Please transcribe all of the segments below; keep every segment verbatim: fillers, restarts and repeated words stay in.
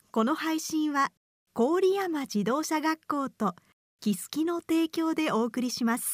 この配信は郡山自動車学校とキスキの提供でお送りします。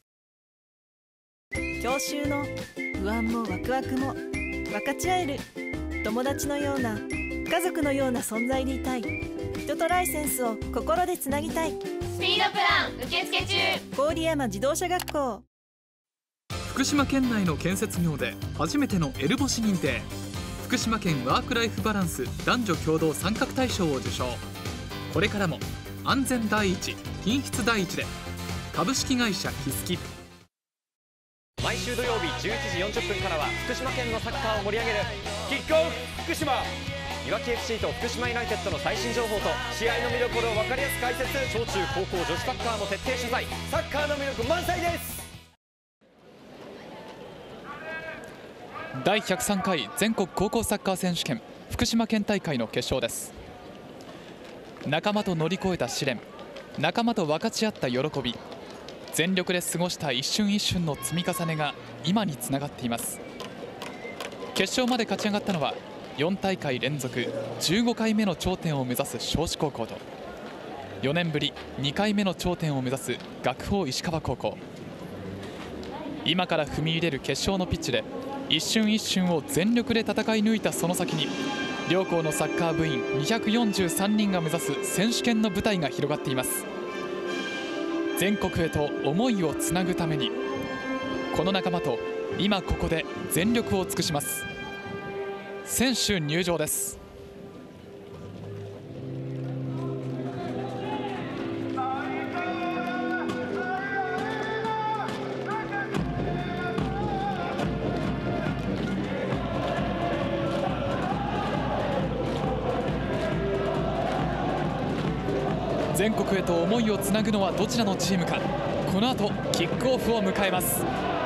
教習の不安もワクワクも分かち合える友達のような家族のような存在でいたい。人とライセンスを心でつなぎたい。 スピードプラン受付中。 郡山自動車学校。 福島県内の建設業で初めてのエルボシ認定、福島県ワークライフバランス男女共同参画大賞を受賞。これからも安全第一、品質第一で。株式会社キスキ。 毎週土曜日じゅういちじよんじゅっぷんからは福島県のサッカーを盛り上げるキックオフ福島。いわき エフシー と福島ユナイテッドの最新情報と試合の見どころを分かりやすく解説。小中高校女子サッカーも徹底取材。サッカーの魅力満載です。 だいひゃくさんかい全国高校サッカー選手権福島県大会の決勝です。仲間と乗り越えた試練、仲間と分かち合った喜び、全力で過ごした一瞬一瞬の積み重ねが今につながっています。決勝まで勝ち上がったのはよん大会連続じゅうごかいめの頂点を目指す尚志高校と、よねんぶりにかいめの頂点を目指す学法石川高校。今から踏み入れる決勝のピッチで一瞬一瞬を全力で戦い抜いたその先に、両校のサッカー部員にひゃくよんじゅうさんにんが目指す選手権の舞台が広がっています。全国へと思いをつなぐために、この仲間と今ここで全力を尽くします。選手入場です。全国へと思いをつなぐのはどちらのチームか。この後キックオフを迎えます。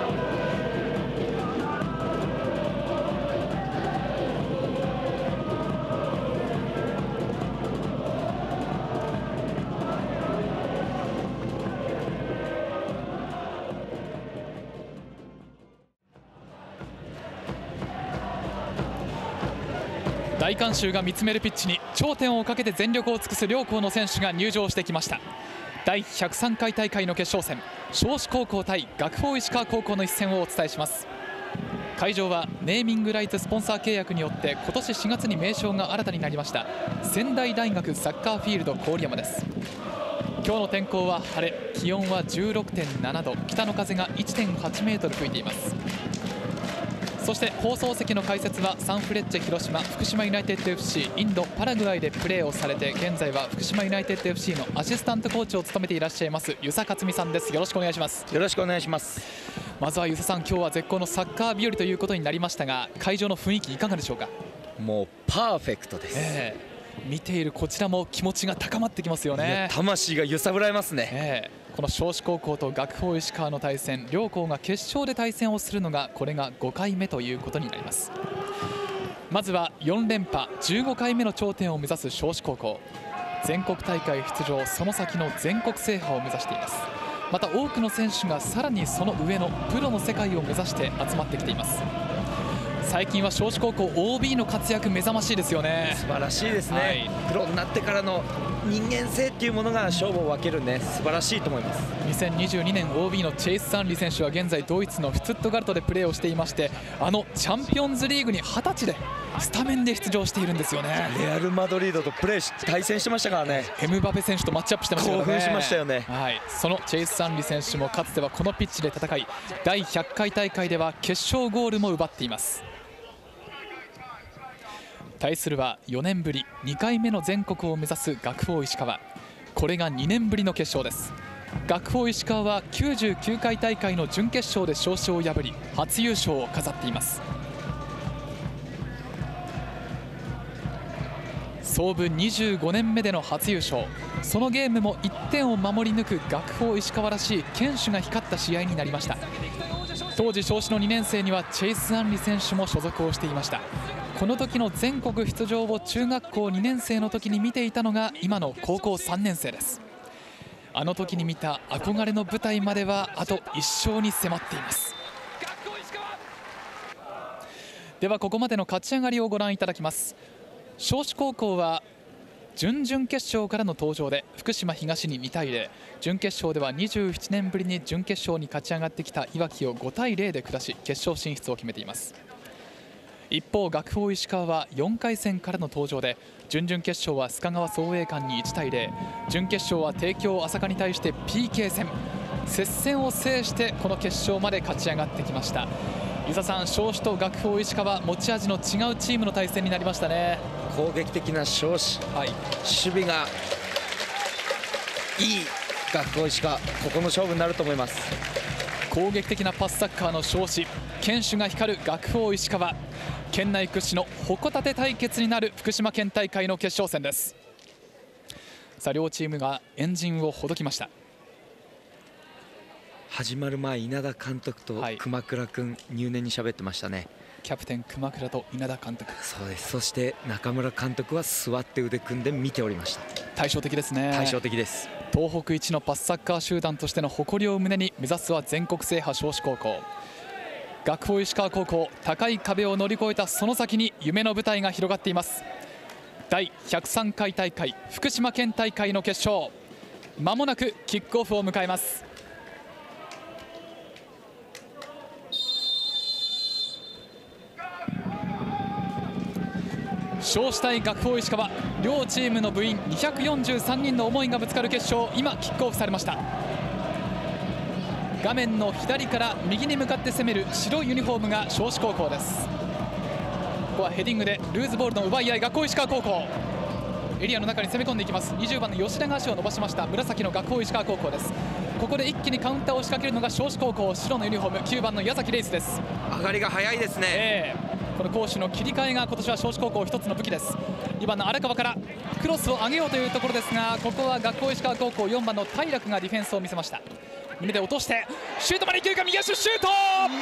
大観衆が見つめるピッチに頂点をかけて全力を尽くす両校の選手が入場してきました。だいひゃくさんかい大会の決勝戦、尚志高校対学法石川高校の一戦をお伝えします。会場はネーミングライツスポンサー契約によって今年しがつに名称が新たになりました仙台大学サッカーフィールド郡山です。今日の天候は晴れ、気温は じゅうろくてんななど、北の風が いってんはちメートル吹いています。そして放送席の解説はサンフレッチェ広島、福島ユナイテッド エフシー、インド、パラグアイでプレーをされて現在は福島ユナイテッド エフシー のアシスタントコーチを務めていらっしゃいます遊佐克美さんです。よろしくお願いします。 よろしくお願いします。 まずは遊佐さん、今日は絶好のサッカー日和ということになりましたが、会場の雰囲気いかがでしょうか。 もうパーフェクトです、 えー、見ているこちらも気持ちが高まってきますよね。 魂が揺さぶられますね、 えーこの尚志高校と学法石川の対戦、両校が決勝で対戦をするのがこれがごかいめということになります。まずはよん連覇じゅうごかいめの頂点を目指す尚志高校、全国大会出場、その先の全国制覇を目指しています。また多くの選手がさらにその上のプロの世界を目指して集まってきています。最近は尚志高校 オービー の活躍目覚ましいですよね。 素晴らしいですね、 はい、 プロになってからの人間性っていうものが勝負を分けるね、素晴らしいと思います。 にせんにじゅうにねん オービー のチェイス・サンリ選手は現在ドイツのフツットガルトでプレーをしていまして、あのチャンピオンズリーグにはたちでスタメンで出場しているんですよね。 レアル・マドリードとプレーし対戦してましたからね。 エムバペ選手とマッチアップしてましたからね。 興奮しましたよね、 はい、そのチェイス・サンリ選手もかつてはこのピッチで戦い、だいひゃっかい大会では決勝ゴールも奪っています。対するはよねんぶりにかいめの全国を目指す学法石川、これがにねんぶりの決勝です。学法石川はきゅうじゅうきゅうかい大会の準決勝で尚志を破り初優勝を飾っています。創部にじゅうごねんめでの初優勝、そのゲームもいってんを守り抜く学法石川らしい堅守が光った試合になりました。当時尚志のにねん生にはチェイス・アンリ選手も所属をしていました。この時の全国出場を中学校にねん生の時に見ていたのが今の高校さんねん生です。あの時に見た憧れの舞台まではあといっ勝に迫っています。ではここまでの勝ち上がりをご覧いただきます。尚志高校は準々決勝からの登場で福島東ににたいゼロ、準決勝ではにじゅうななねんぶりに準決勝に勝ち上がってきたいわきをごたいゼロで下し決勝進出を決めています。一方、学法石川はよんかい戦からの登場で準々決勝は須賀川創英館にいちたいゼロ、準決勝は帝京朝霞に対して ピーケー 戦、接戦を制してこの決勝まで勝ち上がってきました。遊佐さん、尚志と学法石川、持ち味の違うチームの対戦になりましたね。 攻撃的な尚志、はい、守備がいい学法石川、ここの勝負になると思います。 攻撃的なパスサッカーの尚志、堅守が光る学法石川、県内屈指の矛盾対決になる福島県大会の決勝戦です。さあ、両チームがエンジンをほどきました。 始まる前、稲田監督と熊倉君、入念に喋ってましたね。 キャプテン熊倉と稲田監督、 そうです。そして中村監督は座って腕組んで見ておりました。 対照的ですね。 対照的です。 東北一のパスサッカー集団としての誇りを胸に目指すは全国制覇尚志高校。学法石川高校、高い壁を乗り越えたその先に夢の舞台が広がっています。だいひゃくさんかい大会福島県大会の決勝、まもなくキックオフを迎えます。尚志対学法石川、両チームの部員にひゃくよんじゅうさんにんの思いがぶつかる決勝、今キックオフされました。画面の左から右に向かって攻める白いユニフォームが尚志高校です。ここはヘディングでルーズボールの奪い合い、学法石川高校エリアの中に攻め込んでいきます。にじゅうばんの吉田が足を伸ばしました。紫の学法石川高校です。ここで一気にカウンターを仕掛けるのが尚志高校、白のユニフォームきゅうばんの矢崎レイスです。 上がりが早いですね、 えーこの攻守の切り替えが今年は尚志高校一つの武器です。にばんの荒川からクロスを上げようというところですが、ここは学法石川高校よんばんの平楽がディフェンスを見せました。胸で落としてシュートまでいけるか、右足シュート、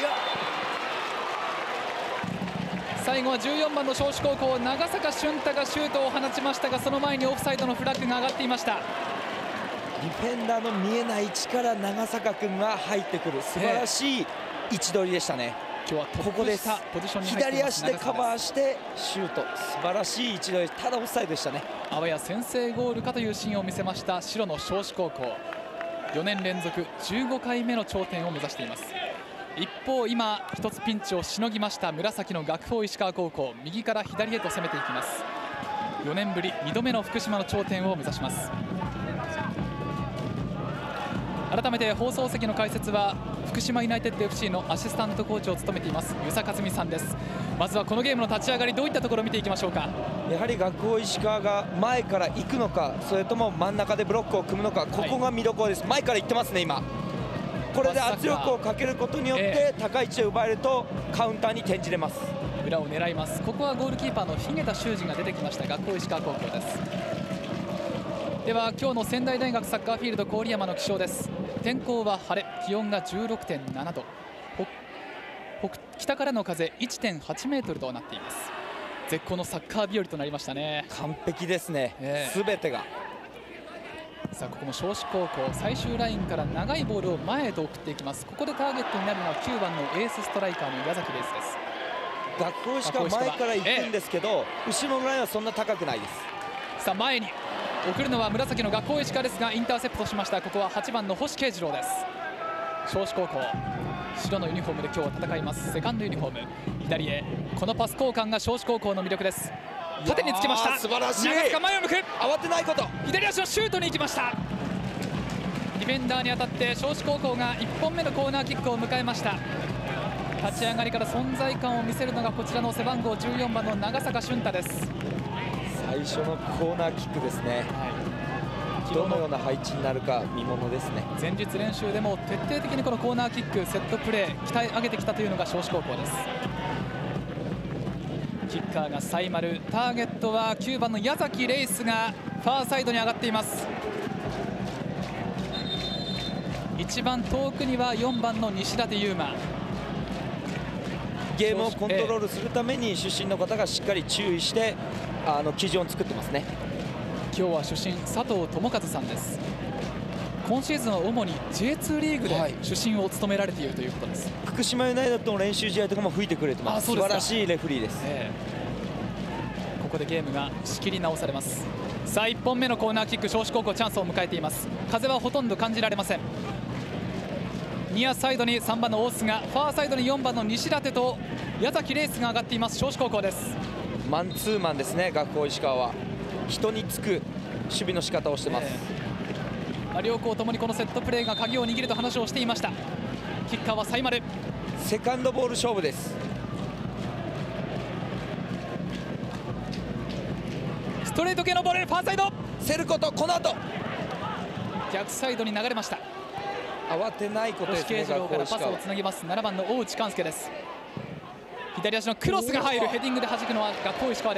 最後はじゅうよんばんの尚志高校長坂俊太がシュートを放ちましたが、その前にオフサイドのフラッグが上がっていました。 ディフェンダーの見えない位置から長坂君が入ってくる素晴らしい位置取りでしたね。 今日はトップ下ポジションに入っています。 左足でカバーしてシュート、素晴らしい位置取り、ただオフサイドでしたね。 あわや先制ゴールかというシーンを見せました白の尚志高校、よねん連続じゅうごかいめの頂点を目指しています。一方、今一つピンチをしのぎました紫の学法石川高校、右から左へと攻めていきます。よねんぶりにどめの福島の頂点を目指します。改めて放送席の解説は福島ユナイテッド エフシー のアシスタントコーチを務めています遊佐克美さんです。まずはこのゲームの立ち上がり、どういったところを見ていきましょうか。 やはり学法石川が前から行くのか、それとも真ん中でブロックを組むのか、ここが見どころです。はい、前から行ってますね。今これで圧力をかけることによって高い位置で奪えるとカウンターに転じれます。 裏を狙います。ここはゴールキーパーの日下田修二が出てきました学法石川高校です。では今日の仙台大学サッカーフィールド郡山の気象です。天候は晴れ、気温が じゅうろくてんななど、北からの風 いってんはちメートルとなっています。絶好のサッカー日和となりましたね。 完璧ですね、 えー、 全てが。 さあここも尚志高校、最終ラインから長いボールを前へと送っていきます。ここでターゲットになるのはきゅうばんのエースストライカーの矢崎レイスです。 学法石川前から行くんですけど、えー、後ろのラインはそんな高くないです。 さあ前に送るのは紫の学法石川ですが、インターセプトしました。ここははちばんの星慶次郎です。尚志高校、白のユニフォームで今日は戦います。セカンドユニフォーム、左へこのパス交換が尚志高校の魅力です。縦につきました。 素晴らしい。 長塚前を向く、 慌てないこと、 左足のシュートに行きました。ディフェンダーに当たって尚志高校がいっぽんめのコーナーキックを迎えました。立ち上がりから存在感を見せるのがこちらの背番号じゅうよんばんの長坂俊太です。 最初のコーナーキックですね、はい、どのような配置になるか見ものですね。 前日練習でも徹底的にこのコーナーキック、セットプレー鍛え上げてきたというのが尚志高校です。キッカーが西丸、ターゲットはきゅうばんの矢崎レイスがファーサイドに上がっています。一番遠くにはよんばんの西舘勇馬。 ゲームをコントロールするために出身の方がしっかり注意してあの基準を作ってますね。 今日は主審佐藤智和さんです。今シーズンは主に ジェイツー リーグで主審を務められているということです。 福島ユナイテッドの練習試合とかも吹いてくれてます。素晴らしいレフリーです。 えー、ここでゲームが仕切り直されます。さあいっぽんめのコーナーキック、尚志高校チャンスを迎えています。風はほとんど感じられません。ニアサイドにさんばんの大須賀、ファーサイドによんばんの西舘と矢崎レースが上がっています尚志高校です。 マンツーマンですね。学法石川は人につく守備の仕方をしてます、 えー、両校ともにこのセットプレーが鍵を握ると話をしていました。キッカーはサイマル。 セカンドボール勝負です。 ストレート系のボール、ファーサイドセルコとこの後逆サイドに流れました。 慌てないことですね。 星慶次郎からパスをつなぎます。ななばんの大内寛介です。左足のクロスが入る、ヘディングで弾くのは学法石川です。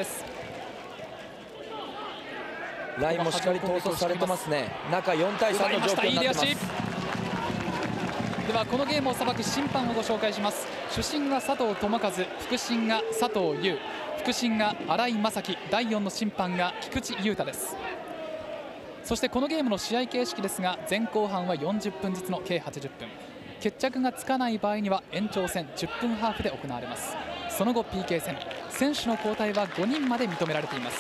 ラインもしっかり統率されてますね。中よんたいさんの状況になってます。 ではこのゲームを裁く審判をご紹介します。主審が佐藤智和、副審が佐藤優、副審が新井正樹、だいよんの審判が菊池雄太です。そしてこのゲームの試合形式ですが、前後半はよんじゅっぷんずつの計はちじゅっぷん、決着がつかない場合には延長戦じゅっぷんハーフで行われます。その後 ピーケー 戦、選手の交代はごにんまで認められています。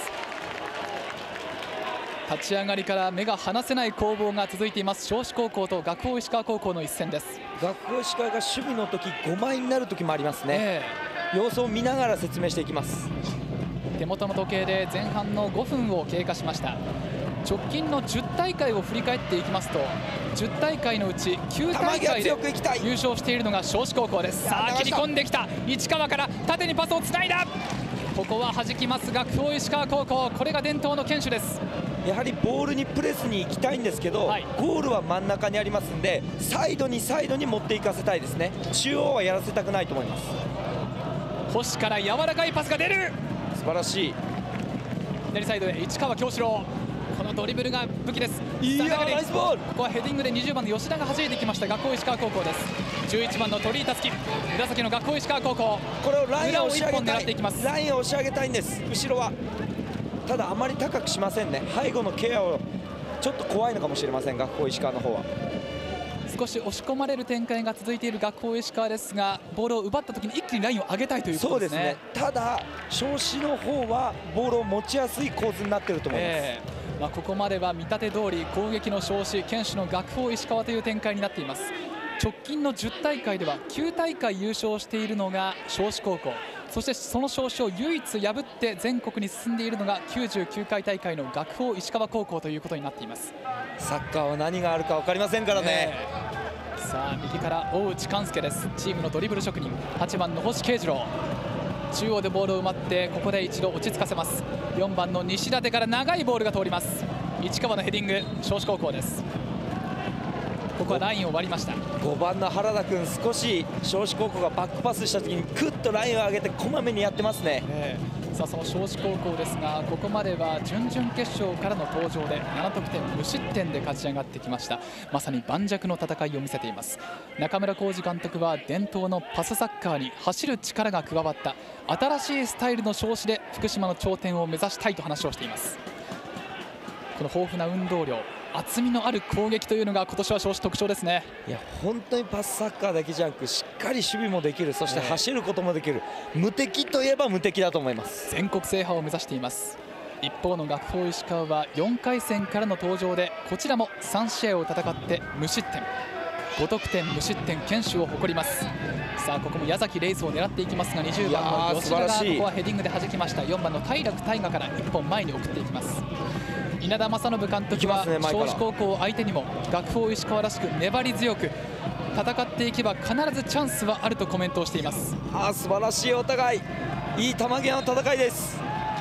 立ち上がりから目が離せない攻防が続いています尚志高校と学法石川高校の一戦です。 学法石川が守備の時ごまいになる時もありますね、えー、様子を見ながら説明していきます。 手元の時計で前半のごふんを経過しました。直近のじゅったいかいを振り返っていきますと、じゅったいかいのうちきゅうたいかいで優勝しているのが尚志高校です。さあ切り込んできた市川から縦にパスをつないだ。ここは弾きます学法石川高校、これが伝統の堅守です。 やはりボールにプレスに行きたいんですけど、はい、ゴールは真ん中にありますんで、サイドにサイドに持っていかせたいですね。中央はやらせたくないと思います。 星から柔らかいパスが出る、 素晴らしい。 左サイドへ市川京志郎、このドリブルが武器です。 いやナイスボール。 ここはヘディングでにじゅうばんの吉田が弾いてきました学法石川高校です。じゅういちばんの鳥居達樹、紫の学法石川高校、 これをラインを押し上げたい、 狙っていきます。 ラインを押し上げたいんです。後ろはただあまり高くしませんね。背後のケアをちょっと怖いのかもしれません学法石川の方は。 少し押し込まれる展開が続いている学法石川ですが、ボールを奪った時に一気にラインを上げたいということですね。 そうですね。ただ尚志の方はボールを持ちやすい構図になっていると思います、えーまあ、ここまでは見立て通り攻撃の尚志、堅守の学法石川という展開になっています。直近のじゅったいかいではきゅうたいかい優勝しているのが尚志高校、そしてその尚志を唯一破って全国に進んでいるのがきゅうじゅうきゅうかい大会の学法石川高校ということになっています。 サッカーは何があるか分かりませんからね、 えー、さあ右から大内寛介です。チームのドリブル職人、はちばんの星慶次郎、中央でボールを埋まってここで一度落ち着かせます。よんばんの西舘から長いボールが通ります。市川のヘディング、尚志高校です。ここはラインを割りました。 ごばんの原田君、少し尚志高校がバックパスした時にクッとラインを上げてこまめにやってますね、 えー、さあその尚志高校ですが、ここまでは準々決勝からの登場でななとくてん無失点で勝ち上がってきました。まさに盤石の戦いを見せています。中村浩二監督は伝統のパスサッカーに走る力が加わった新しいスタイルの尚志で福島の頂点を目指したいと話をしています。この豊富な運動量、厚みのある攻撃というのが今年は尚志特徴ですね。 いや本当にパスサッカーだけじゃなく、しっかり守備もできる、そして走ることもできる、えー、無敵といえば無敵だと思います。 全国制覇を目指しています。一方の学法石川はよんかい戦からの登場で、こちらもさんしあいを戦って無失点、ごとくてん無失点堅守を誇ります。さあここも矢崎レイスを狙っていきますが、にじゅうばんの吉田がここはヘディングで弾きました。よんばんの平楽大河からいっぽん前に送っていきます。稲田正信監督は尚志高校相手にも学法石川らしく粘り強く戦っていけば必ずチャンスはあるとコメントをしています。 あー素晴らしいお互い、いい球際の戦いです。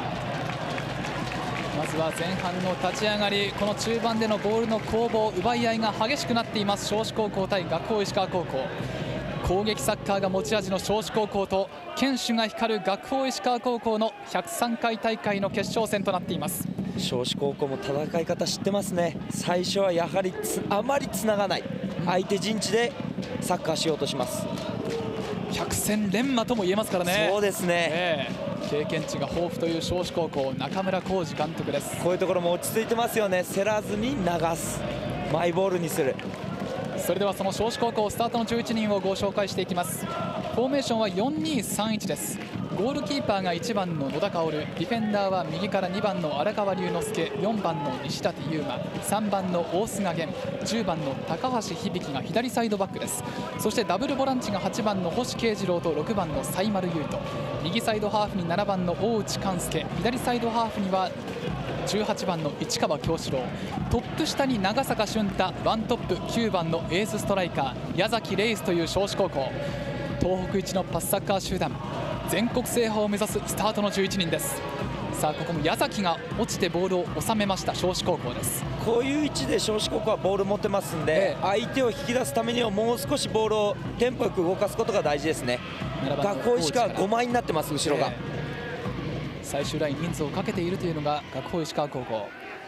まずは前半の立ち上がり、この中盤でのボールの攻防、奪い合いが激しくなっています尚志高校対学法石川高校。攻撃サッカーが持ち味の尚志高校と堅守が光る学法石川高校のひゃくさんかい大会の決勝戦となっています。 尚志高校も戦い方知ってますね。最初はやはりつあまりつながない、相手陣地でサッカーしようとします。 百戦錬磨とも言えますからね。 そうですね、 えー、経験値が豊富という尚志高校、中村浩二監督です。 こういうところも落ち着いてますよね。競らずに流す、マイボールにする。 それではその尚志高校スタートのじゅういちにんをご紹介していきます。フォーメーションはよんにーさんいちです。 ゴールキーパーがいちばんの野田薫、ディフェンダーは右からにばんの荒川龍之介、よんばんの西舘勇馬、さんばんの大須賀源、じゅうばんの高橋響が左サイドバックです。そしてダブルボランチがはちばんの星慶次郎とろくばんの西丸優斗、右サイドハーフにななばんの大内勘介、左サイドハーフにはじゅうはちばんの市川京志郎、トップ下に長坂俊太、ワントップきゅうばんのエースストライカー矢崎レイスという尚志高校、東北一のパスサッカー集団、全国制覇を目指すスタートのじゅういちにんです。さあここも矢崎が落ちてボールを収めました尚志高校です。 こういう位置で尚志高校はボール持ってますんで、ええ、相手を引き出すためにはもう少しボールをテンポよく動かすことが大事ですね。学法石川ごまいになってます、後ろが、ええ、 最終ライン人数をかけているというのが学法石川高校。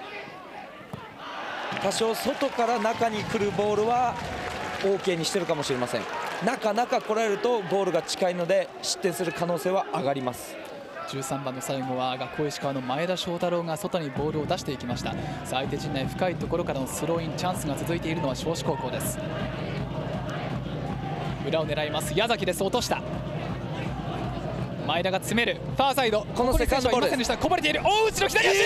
多少外から中に来るボールは OK にしてるかもしれません。中中来られるとゴールが近いので失点する可能性は上がります。 じゅうさんばんの最後は学法石川の前田翔太郎が外にボールを出していきました。さあ相手陣内深いところからのスローインチャンスが続いているのは尚志高校です。裏を狙います矢崎です。落とした前田が詰めるファーサイド、 このセカンドボールこぼれていませんでした。こぼれている大内の左足、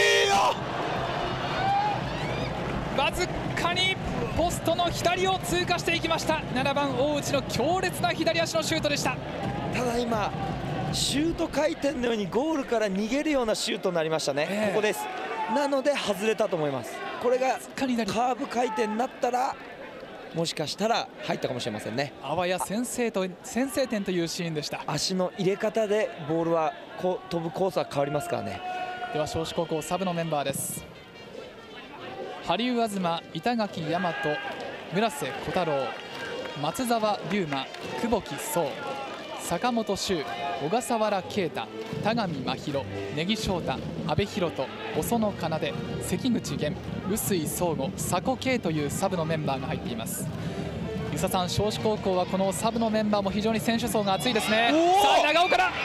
わずかにポストの左を通過していきました。ななばん大内の強烈な左足のシュートでした。 ただ今シュート回転のようにゴールから逃げるようなシュートになりましたね、えー、ここです。なので外れたと思います。これがカーブ回転になったらもしかしたら入ったかもしれませんね。 あわや先制と先制点というシーンでした。 足の入れ方でボールはこう飛ぶコースは変わりますからね。 では尚志高校サブのメンバーです。羽生東、板垣大和、村瀬小太郎、松沢龍馬、久保木壮、坂本修、小笠原啓太、田上真宙、根木翔太、阿部寛人、細野奏、関口源、臼井壮吾、佐古圭というサブのメンバーが入っています。遊佐さん、尚志高校はこのサブのメンバーも非常に選手層が厚いですね。さあ長尾からよ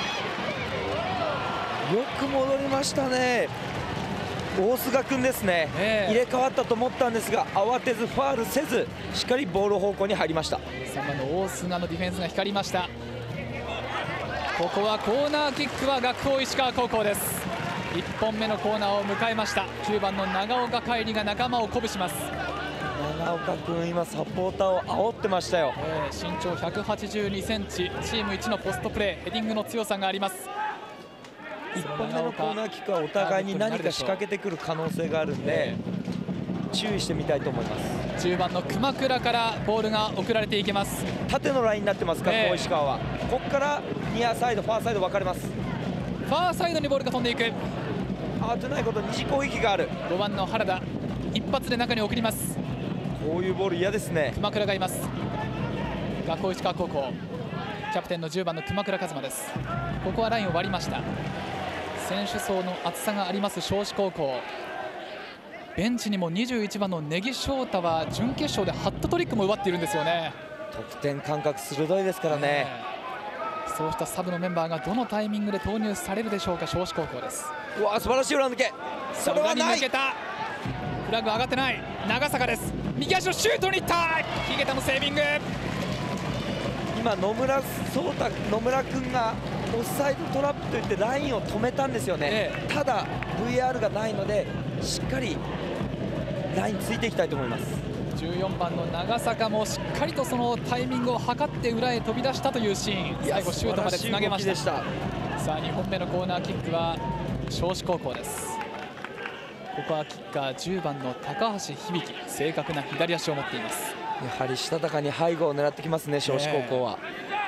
く戻りましたね。大須賀君ですね、えー、入れ替わったと思ったんですが慌てずファールせずしっかりボール方向に入りました。 さんばんの大須賀のディフェンスが光りました。ここはコーナーキックは学法石川高校です。いっぽんめのコーナーを迎えました。きゅうばんの長岡海里が仲間を鼓舞します。 長岡君今サポーターを煽ってましたよ、 えー、身長ひゃくはちじゅうにセンチ、チーム一のポストプレー、ヘディングの強さがあります。 いっぽんめのコーナーキックはお互いに何か仕掛けてくる可能性があるんで注意してみたいと思います。 じゅうばんの熊倉からボールが送られていきます。 縦のラインになってますから、えー、石川はここからニアサイドファーサイド分かれます。 ファーサイドにボールが飛んでいく。 慌てないこと、二次攻撃がある。 ごばんの原田一発で中に送ります。 こういうボール嫌ですね。 熊倉がいます。学法石川高校キャプテンのじゅうばんの熊倉和馬です。ここはラインを割りました。選手層の厚さがあります尚志高校。ベンチにもにじゅういちばんの根木翔太は準決勝でハットトリックも奪っているんですよね。 得点感覚鋭いですからね、 えー、そうしたサブのメンバーがどのタイミングで投入されるでしょうか尚志高校です。 うわ素晴らしい裏抜け。それはない。 抜けた。フラッグ上がってない。長坂です。右足のシュートにいった。日桁のセービング。 今野村壮太野村君がオフサイドトラップといってラインを止めたんですよね、ええ、ただ ブイアール がないのでしっかりラインついていきたいと思います。 じゅうよんばんの長坂もしっかりとそのタイミングを測って裏へ飛び出したというシーン、最後シュートまでつなげました。さあにほんめのコーナーキックは尚志高校です。ここはキッカーじゅうばんの高橋響、正確な左足を持っています。 やはりしたたかに背後を狙ってきますね尚志高校は、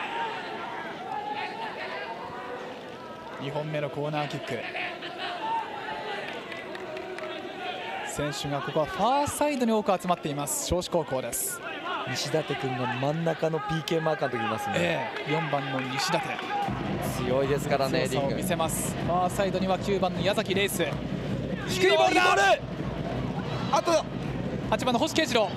えー、にほんめのコーナーキック。選手がここはファーサイドに多く集まっています尚志高校です。 西舘君が真ん中の ピーケー マーカーの時いますね、 えー、よんばんの西舘強いですからね。 強さを見せます。ファーサイドにはきゅうばんの矢崎レイス、低いボールだ。 あとはちばんの星慶次郎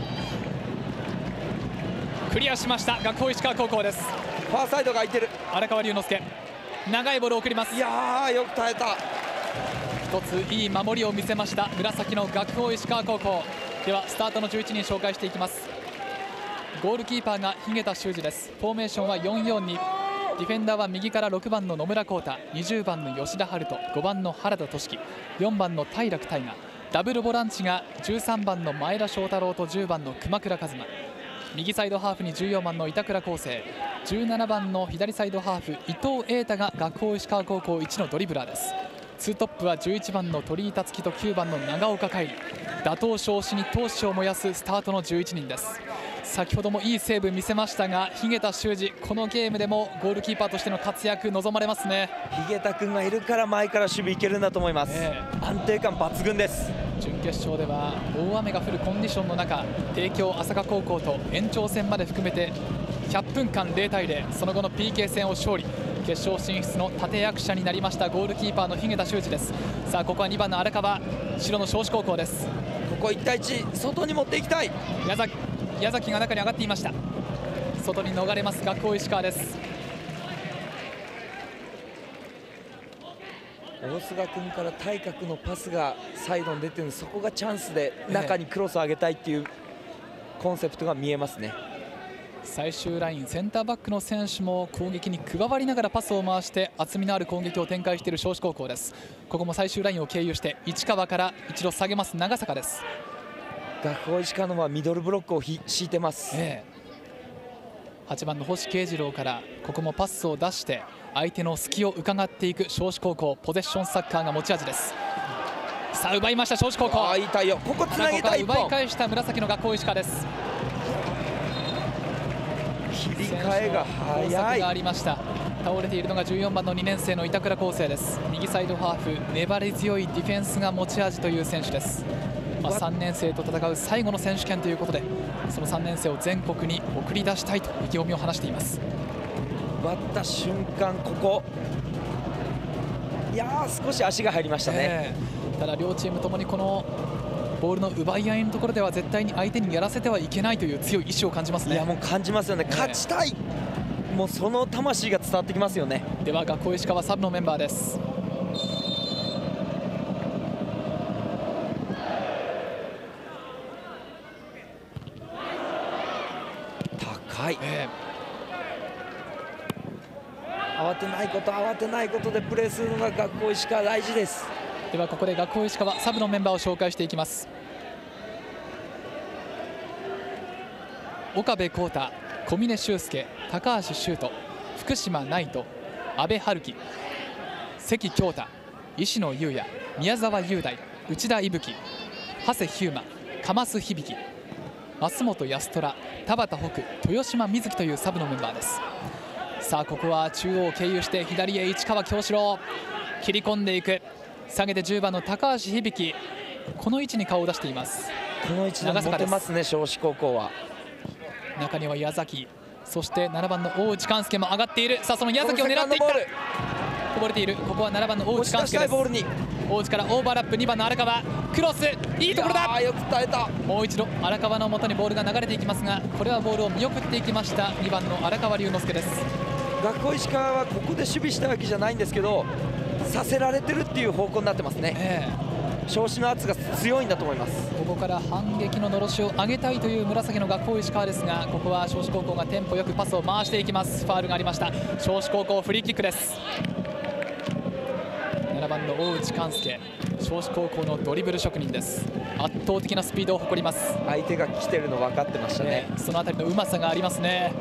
クリアしました。学法石川高校です。 ファーサイドが空いてる。 荒川龍之介長いボールを送ります。 いやーよく耐えた。 一ついい守りを見せました紫の学法石川高校。ではスタートのじゅういちにん紹介していきます。ゴールキーパーが日桁修二です。フォーメーションはよんよんに。 ディフェンダーは右からろくばんの野村浩太、にじゅうばんの吉田遥人、ごばんの原田俊樹、よんばんの平楽大河、ダブルボランチがじゅうさんばんの前田翔太郎とじゅうばんの熊倉和馬、右サイドハーフにじゅうよんばんの板倉康生、じゅうななばんの左サイドハーフ伊藤瑛太が学法石川高校一のドリブラーです。ツートップはじゅういちばんの鳥居達樹ときゅうばんの長岡海里、打倒昇進に闘志を燃やすスタートのじゅういちにんです。先ほどもいいセーブ見せましたが、日下修司、このゲームでもゴールキーパーとしての活躍望まれますね。 日下君がいるから前から守備いけるんだと思います、えー、安定感抜群です。 準決勝では大雨が降るコンディションの中、帝京朝霞高校と延長戦まで含めてひゃっぷんかんゼロたいゼロ、その後の ピーケー 戦を勝利、決勝進出の立役者になりましたゴールキーパーの日下修司です。さあここはにばんの荒川、白の尚志高校です。 ここいちたいいち、外に持っていきたい。 矢崎矢崎が中に上がっていました。外に逃れます学法石川です。 大須賀君から大河君のパスがサイドに出てるので、そこがチャンスで中にクロスを上げたいっていうコンセプトが見えますね。 最終ライン、センターバックの選手も攻撃に加わりながらパスを回して厚みのある攻撃を展開している尚志高校です。ここも最終ラインを経由して市川から一度下げます長坂です。 学法石川のはミドルブロックを敷いてます、ええ、はちばんの星慶次郎からここもパスを出して相手の隙を伺っていく尚志高校、ポゼッションサッカーが持ち味です。さあ奪いました尚志高校。 あ、いい対応、ここつなげたい。 奪い返した紫の学法石川です。 切り替えが早い。 がありました。倒れているのがじゅうよんばんのにねん生の板倉康生です。右サイドハーフ、粘り強いディフェンスが持ち味という選手です。まあ、さんねん生と戦う最後の選手権ということで、そのさんねん生を全国に送り出したいと意気込みを話しています。 割った瞬間、ここいやー少し足が入りましたね、えー、ただ両チームともにこのボールの奪い合いのところでは絶対に相手にやらせてはいけないという強い意志を感じますね。 いやもう感じますよね、えー、勝ちたい、もうその魂が伝わってきますよね。 では学法石川サブのメンバーです。 高い、えー、慌てないこと慌てないことでプレーするのが学法石川大事です。 ではここで学法石川サブのメンバーを紹介していきます。岡部浩太、小峰修介、高橋修斗、福島内斗、阿部春樹、関京太、石野優也、宮沢雄大、内田伊吹、長谷飛馬、鎌須響、増本安虎、田畑北、豊島瑞希というサブのメンバーです。さあここは中央を経由して左へ市川京志郎、切り込んでいく、下げてじゅうばんの高橋響、この位置に顔を出しています。 この位置で持てますね尚志高校は。 中には矢崎、そしてななばんの大内寛介も上がっている。さあその矢崎を狙っていった、こぼれている。ここはななばんの大内寛介です。大内からオーバーラップ、にばんの荒川クロス、いいところだ。 よく耐えた。 もう一度荒川の元にボールが流れていきますが、これはボールを見送っていきました。にばんの荒川龍之介です。 学法石川はここで守備したわけじゃないんですけど、させられてるっていう方向になってますね、えー、昇進の圧が強いんだと思います。 ここから反撃ののろしを上げたいという紫の学法石川ですが、ここは尚志高校がテンポよくパスを回していきます。ファウルがありました。尚志高校フリーキックです。ななばんの大内寛介、尚志高校のドリブル職人です。圧倒的なスピードを誇ります。 相手が来てるの分かってましたね、 えー、そのあたりのうまさがありますね。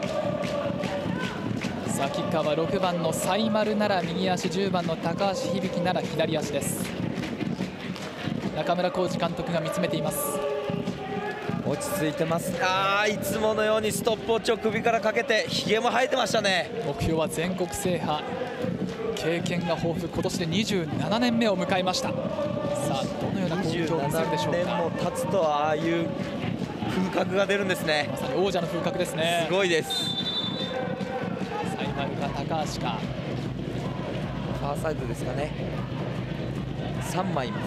さあキッカーはろくばんの才丸なら右足、じゅうばんの高橋響なら左足です。中村浩二監督が見つめています。 落ち着いてます。あーいつものようにストップウォッチを首からかけて、ひげも生えてましたね。 目標は全国制覇、経験が豊富、今年でにじゅうななねんめを迎えました。さあどのような攻撃を見せるでしょうか。 にじゅうななねんも経つとああいう風格が出るんですね。 まさに王者の風格ですね。 すごいです。 才丸か高橋か、 ファーサイドですかね。さんまいいます。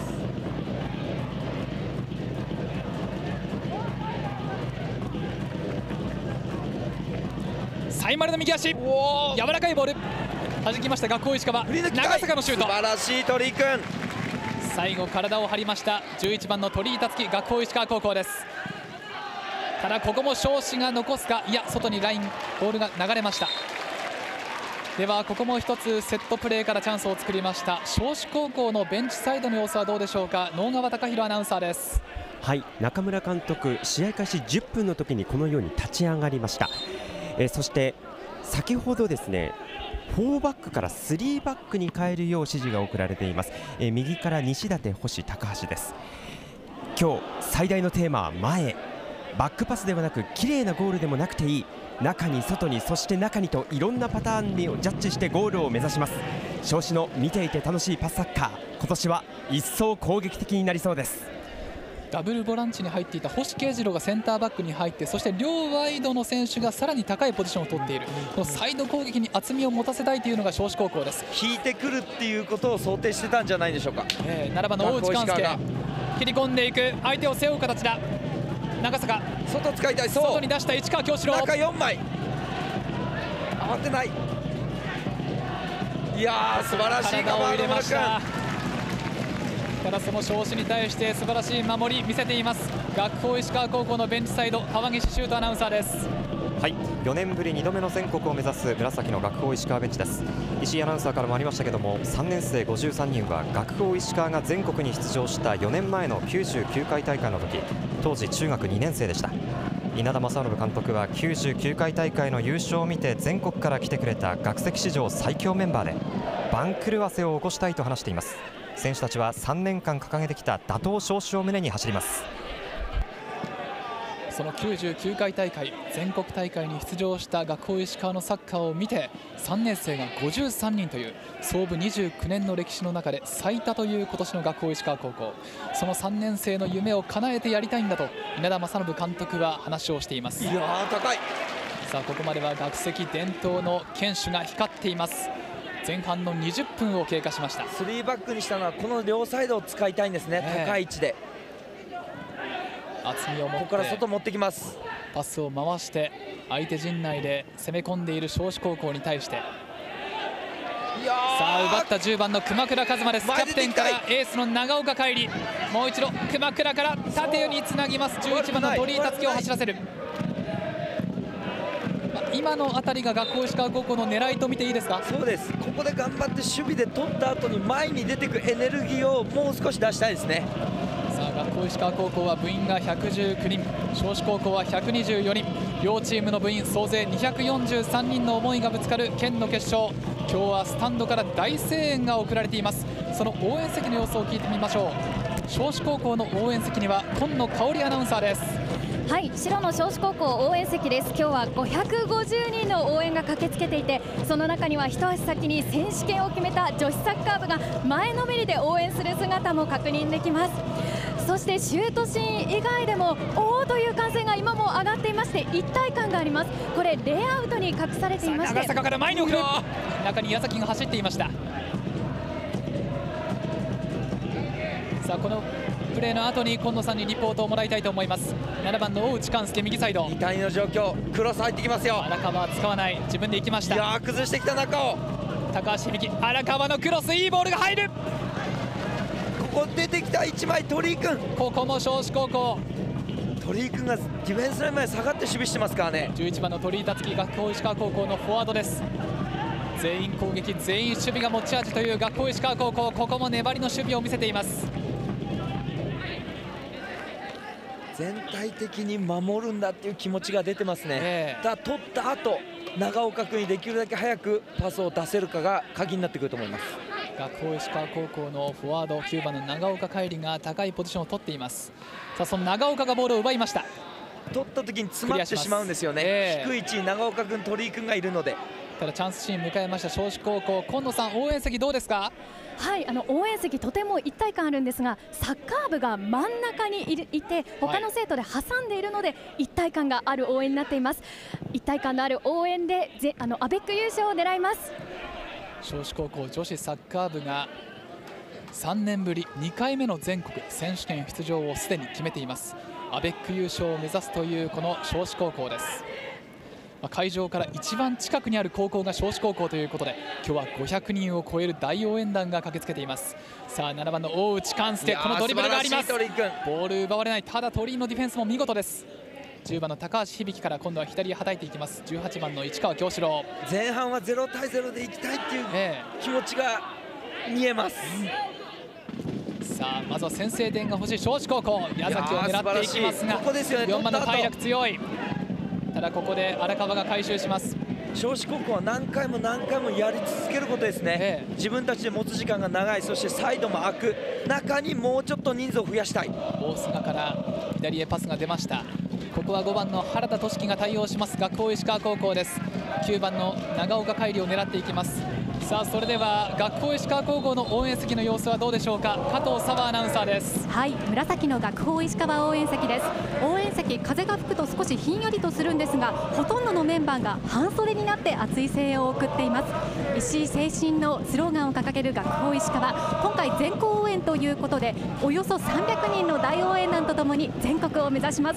才丸の右足、柔らかいボール弾きました学法石川、長坂のシュート、 素晴らしい鳥居君。 最後体を張りましたじゅういちばんの鳥居達樹、学法石川高校です。ただここも尚志が残すか、いや外にラインボールが流れました。 ではここも一つセットプレーからチャンスを作りました尚志高校のベンチサイドの様子はどうでしょうか。能川貴弘アナウンサーです。 はい、中村監督、試合開始じゅっぷんの時にこのように立ち上がりました。えー、そして先ほどですねフォーバックからスリーバックに変えるよう指示が送られています。えー、右から西舘、星、高橋です。今日最大のテーマは前、バックパスではなく綺麗なゴールでもなくていい、中に外にそして中にといろんなパターンをジャッジしてゴールを目指します。尚志の見ていて楽しいパスサッカー、今年は一層攻撃的になりそうです。 ダブルボランチに入っていた星圭次郎がセンターバックに入って、そして両ワイドの選手がさらに高いポジションを取っている、このサイド攻撃に厚みを持たせたいというのが尚志高校です。 引いてくるっていうことを想定してたんじゃないでしょうか。 えー、ななばんの大内寛介切り込んでいく、相手を背負う形だ。長坂外使いたい、そう外に出した市川京志郎、 中よんまい慌てない。いやー素晴らしいカバーの村君。 ただその尚志に対して素晴らしい守り見せています。学法石川高校のベンチサイド、川岸修斗アナウンサーです。 はい、よねんぶりにどめの全国を目指す紫の学法石川ベンチです。石井アナウンサーからもありましたけども、さんねん生ごじゅうさんにんは学法石川が全国に出場したよねんまえのきゅうじゅうきゅうかい大会の時、当時中学にねん生でした。稲田正信監督はきゅうじゅうきゅうかい大会の優勝を見て全国から来てくれた学籍史上最強メンバーで番狂わせを起こしたいと話しています。選手たちはさんねんかん掲げてきた打倒尚志を胸に走ります。 そのきゅうじゅうきゅうかい大会、全国大会に出場した学法石川のサッカーを見て、さんねん生がごじゅうさんにんという創部にじゅうきゅうねんの歴史の中で最多という今年の学法石川高校、そのさんねん生の夢を叶えてやりたいんだと稲田正信監督は話をしています。 いやー高い。 さあここまでは学籍伝統の堅守が光っています。前半のにじゅっぷんを経過しました。 スリーバックにしたのはこの両サイドを使いたいんですね、 ね、 高い位置で厚みを持ってここから外持ってきます。 パスを回して相手陣内で攻め込んでいる尚志高校に対して、 いやさあ奪ったじゅうばんの熊倉一馬です。キャプテンからエースの長岡海里、もう一度熊倉から縦につなぎます。じゅういちばんの鳥居達樹を走らせる。今のあたりが学法石川高校の狙いと見ていいですか。 そうです。ここで頑張って守備で取った後に前に出てくエネルギーをもう少し出したいですね。 さあ学法石川高校は部員がひゃくじゅうきゅうにん、尚志高校はひゃくにじゅうよにん、両チームの部員総勢にひゃくよんじゅうさんにんの思いがぶつかる県の決勝、今日はスタンドから大声援が送られています。その応援席の様子を聞いてみましょう。尚志高校の応援席には今野香織アナウンサーです。 はい、白の尚志高校応援席です。今日はごひゃくごじゅうにんの応援が駆けつけていて、その中には一足先に選手権を決めた女子サッカー部が前のめりで応援する姿も確認できます。そしてシュートシーン以外でもおーという歓声が今も上がっていまして、一体感があります。これレイアウトに隠されていまして、 長坂から前に送る、中に矢崎が走っていました。さあこのプレーの後に今野さんにリポートをもらいたいと思います。ななばんの大内寛介右サイド、 に対にの状況、クロス入ってきますよ。 荒川は使わない、自分で行きました。 いやー崩してきた中を高橋響、荒川のクロス、いいボールが入る。 ここ出てきたいちまい鳥居君、 ここも尚志高校、 鳥居君がディフェンスライン前下がって守備してますからね。 じゅういちばんの鳥居達樹、学法石川高校のフォワードです。全員攻撃、全員守備が持ち味という学法石川高校、ここも粘りの守備を見せています。 全体的に守るんだっていう気持ちが出てますね、 えー、 だ取った後長岡君にできるだけ早くパスを出せるかが鍵になってくると思います。 学法石川高校のフォワードきゅうばんの長岡海里が高いポジションを取っています。さあその長岡がボールを奪いました。 取った時に詰まってしまうんですよね、えー、低い位置に長岡君、鳥居君がいるので。ただチャンスシーン迎えました尚志高校、今野さん応援席どうですか。 はい、あの応援席とても一体感あるんですが、サッカー部が真ん中にいるいて他の生徒で挟んでいるので、一体感がある応援になっています。一体感のある応援でぜあのアベック優勝を狙います。 尚志高校女子サッカー部がさんねんぶりにかいめの全国選手権出場をすでに決めています。アベック優勝を目指すというこの尚志高校です。会場から一番近くにある高校が尚志高校ということで、今日はごひゃくにんを超える大応援団が駆けつけています。さあななばんの大内寛介、このドリブルがあります。ボール奪われない、ただ鳥居のディフェンスも見事です。 じゅうばんの高橋響から今度は左へはたいていきます。じゅうはちばんの市川京志郎。 前半はゼロたいゼロでいきたいっていう気持ちが見えます、 うん、さあまずは先制点が欲しい尚志高校。矢崎を狙っていきますが、 ここですよね、 よんばんの平楽強い。ただここで荒川が回収します。 尚志高校は何回も何回もやり続けることですね、ええ、自分たちで持つ時間が長い、そしてサイドも空く中にもうちょっと人数を増やしたい。 大菅から左へパスが出ました。ここはごばんの原田俊樹が対応します学法石川高校です。きゅうばんの長岡海里を狙っていきます。さあそれでは学法石川高校の応援席の様子はどうでしょうか。加藤沙和アナウンサーです。 はい、紫の学法石川応援席です。応援席、風が吹くと少しひんやりとするんですが、ほとんどのメンバーが半袖になって熱い声援を送っています。石井精神のスローガンを掲げる学法石川、今回全校応援ということでおよそさんびゃくにんの大応援団とともに全国を目指します。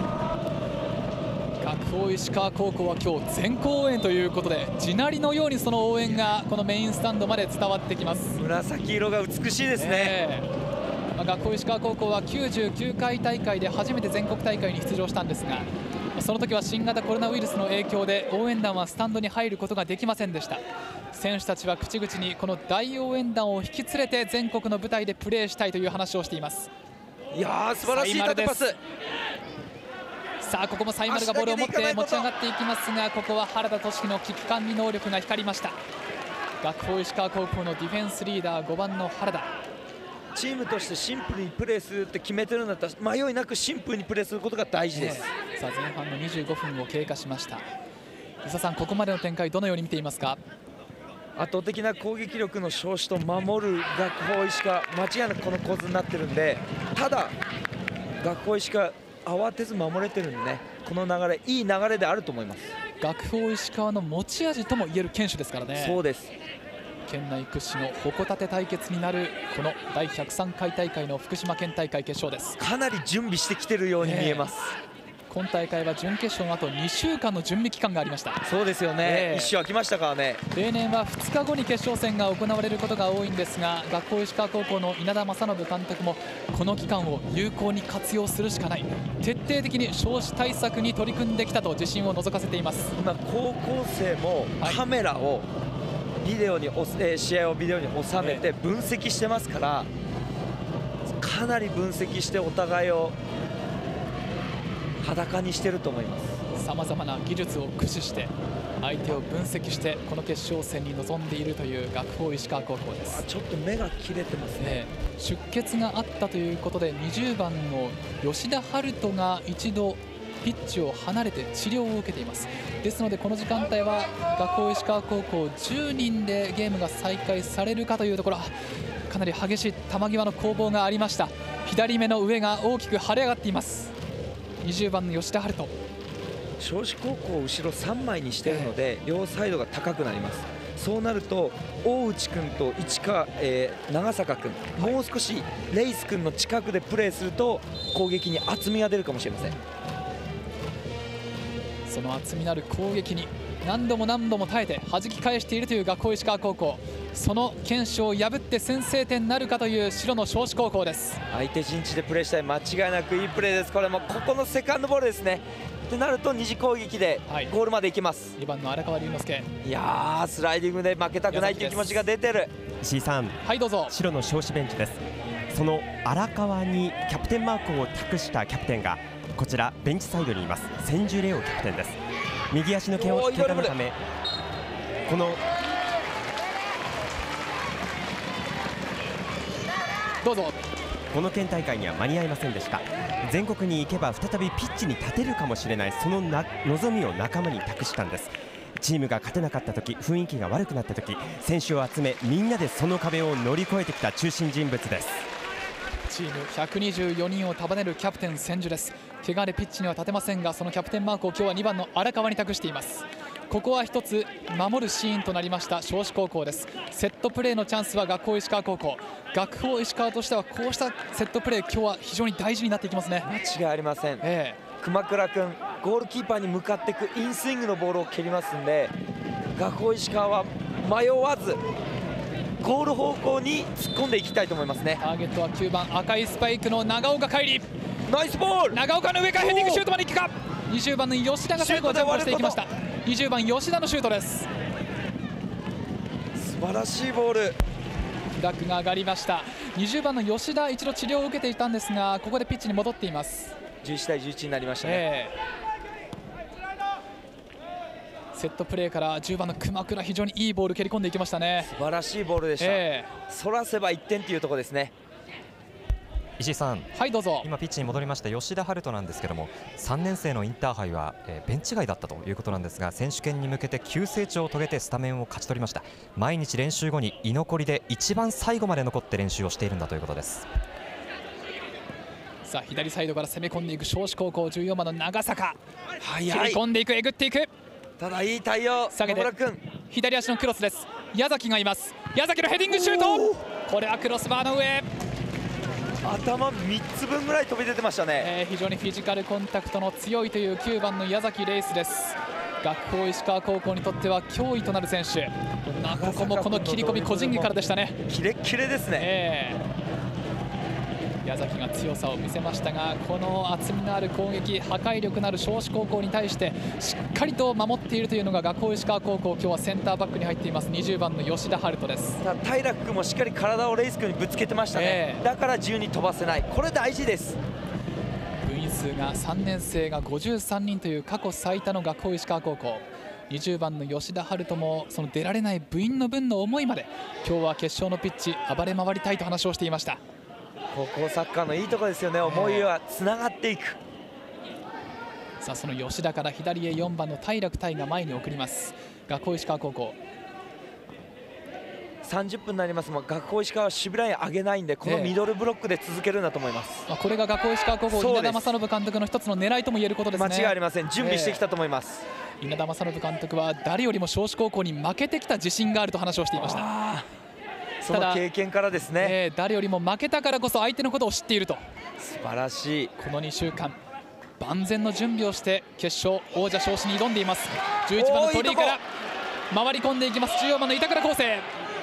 学法石川高校は今日全校応援ということで、地鳴りのようにその応援がこのメインスタンドまで伝わってきます。 紫色が美しいですね、 えーまあ、学法石川高校はきゅうじゅうきゅうかい大会で初めて全国大会に出場したんですが、その時は新型コロナウイルスの影響で応援団はスタンドに入ることができませんでした。選手たちは口々にこの大応援団を引き連れて全国の舞台でプレーしたいという話をしています。 いやー素晴らしい縦パス。 さあここもサイマルがボールを持って持ち上がっていきますが、ここは原田俊樹の危機管理能力が光りました。学法石川高校のディフェンスリーダーごばんの原田。 チームとしてシンプルにプレーするって決めてるんだったら迷いなくシンプルにプレーすることが大事です、 えー、さあ前半のにじゅうごふんを経過しました。伊佐さん、ここまでの展開どのように見ていますか。 圧倒的な攻撃力の尚志と守る学法石川、間違いなくこの構図になってるんで、ただ学法石川慌てず守れてるんでね、この流れいい流れであると思います。 学法石川の持ち味ともいえる堅守ですからね。 そうです。 県内屈指の矛盾対決になるこのだいひゃくさんかい大会の福島県大会決勝です。 かなり準備してきてるように見えます、 えー、今大会は準決勝の後にしゅうかんの準備期間がありました。 そうですよね、えー、一周空きましたからね。 例年はふつかごに決勝戦が行われることが多いんですが、学法石川高校の稲田正信監督もこの期間を有効に活用するしかない、徹底的に少子対策に取り組んできたと自信を覗かせています。 今高校生もカメラを、はいビデオにお、えー、試合をビデオに収めて分析してますから、かなり分析してお互いを裸にしてると思います。 さまざまな技術を駆使して相手を分析してこの決勝戦に臨んでいるという学法石川高校です。 ちょっと目が切れてますね、 えー、出血があったということでにじゅうばんの吉田遥人が一度ピッチを離れて治療を受けています。ですのでこの時間帯は学法石川高校じゅうにんでゲームが再開されるかというところ、かなり激しい球際の攻防がありました。左目の上が大きく腫れ上がっています。にじゅうばんの吉田遥人。 尚志高校を後ろさんまいにしているので、えー、両サイドが高くなります。そうなると大内君と市川、えー、長坂君、もう少しレイス君の近くでプレーすると攻撃に厚みが出るかもしれません。 その厚みのある攻撃に何度も何度も耐えて弾き返しているという学法石川高校、その堅守を破って先制点なるかという白の尚志高校です。 相手陣地でプレーしたい、間違いなくいいプレーです。これもここのセカンドボールですね。ってなると二次攻撃でゴールまで行きます、 はい、にばんの荒川龍之介。 いやースライディングで負けたくないという気持ちが出てる。 石井さん、 はいどうぞ。 白の尚志ベンチです。その荒川にキャプテンマークを託したキャプテンがこちらベンチサイドにいます千住レオキャプテンです。右足の怪我のためこのどうぞこの県大会には間に合いませんでした。全国に行けば再びピッチに立てるかもしれない、そのな望みを仲間に託したんです。チームが勝てなかった時、雰囲気が悪くなった時、選手を集めみんなでその壁を乗り越えてきた中心人物です。 チームひゃくにじゅうよにんを束ねるキャプテン千住です。怪我でピッチには立てませんが、そのキャプテンマークを今日はにばんの荒川に託しています。ここは一つ守るシーンとなりました尚志高校です。セットプレーのチャンスは学法石川高校。学法石川としてはこうしたセットプレー、今日は非常に大事になっていきますね。 間違いありません、えー、熊倉君ゴールキーパーに向かっていくインスイングのボールを蹴りますんで、学法石川は迷わずゴール方向に突っ込んでいきたいと思いますね。 ターゲットはきゅうばん赤いスパイクの長岡海里。 ナイスボール。 長岡の上からヘディングシュートまで行くか。 にじゅうばんの吉田が最後はジャンプをしていきました。にじゅうばん吉田のシュートです。 素晴らしいボール。 フラッグが上がりました。にじゅうばんの吉田、一度治療を受けていたんですが、ここでピッチに戻っています。 じゅういちたいじゅういちになりましたね、 えー、セットプレーからじゅうばんの熊倉、非常にいいボール蹴り込んでいきましたね。 素晴らしいボールでした、えー、そらせばいってんというところですね。 石井さん、 はい、どうぞ。 今ピッチに戻りました吉田陽斗なんですけども、さんねん生のインターハイは、えー、ベンチ外だったということなんですが、選手権に向けて急成長を遂げてスタメンを勝ち取りました。毎日練習後に居残りで一番最後まで残って練習をしているんだということです。 さあ左サイドから攻め込んでいく尚志高校、じゅうよんばんの長坂、 切り込んでいく、えぐっていく。 ただいい対応、 下げて左足のクロスです。矢崎がいます。矢崎のヘディングシュート、これはクロスバーの上、 頭みっつぶんぐらい飛び出てましたね、 えー、非常にフィジカルコンタクトの強いというきゅうばんの矢崎レイスです。学法石川高校にとっては脅威となる選手。ここもこの切り込み個人技からでしたね。 キレッキレですね、 えー、矢崎が強さを見せましたが、この厚みのある攻撃、破壊力のある尚志高校に対してしっかりと守っているというのが学法石川高校。今日はセンターバックに入っていますにじゅうばんの吉田陽斗です。 平君もしっかり体をレイス君にぶつけてましたね、えー、だから自由に飛ばせない、これ大事です。 部員数がさんねん生がごじゅうさんにんという過去最多の学法石川高校。にじゅうばんの吉田陽斗もその出られない部員の分の思いまで今日は決勝のピッチ暴れ回りたいと話をしていました。 高校サッカーのいいところですよね、思いはつながっていく。 さあその吉田から左へよんばんの平楽泰が前に送ります。学法石川高校さんじゅっぷんになりますもん、学法石川は守備ライン上げないんで、このミドルブロックで続けるんだと思います、 えー、これが学法石川高校稲田正信監督の一つの狙いとも言えることですね。 間違いありません、準備してきたと思います、 えー、稲田正信監督は誰よりも尚志高校に負けてきた自信があると話をしていました。 その経験からですね、 えー、誰よりも負けたからこそ相手のことを知っていると。 素晴らしい。 このにしゅうかん万全の準備をして決勝王者昇進に挑んでいます。じゅういちばんの鳥居から回り込んでいきます。じゅうよんばんの板倉康生、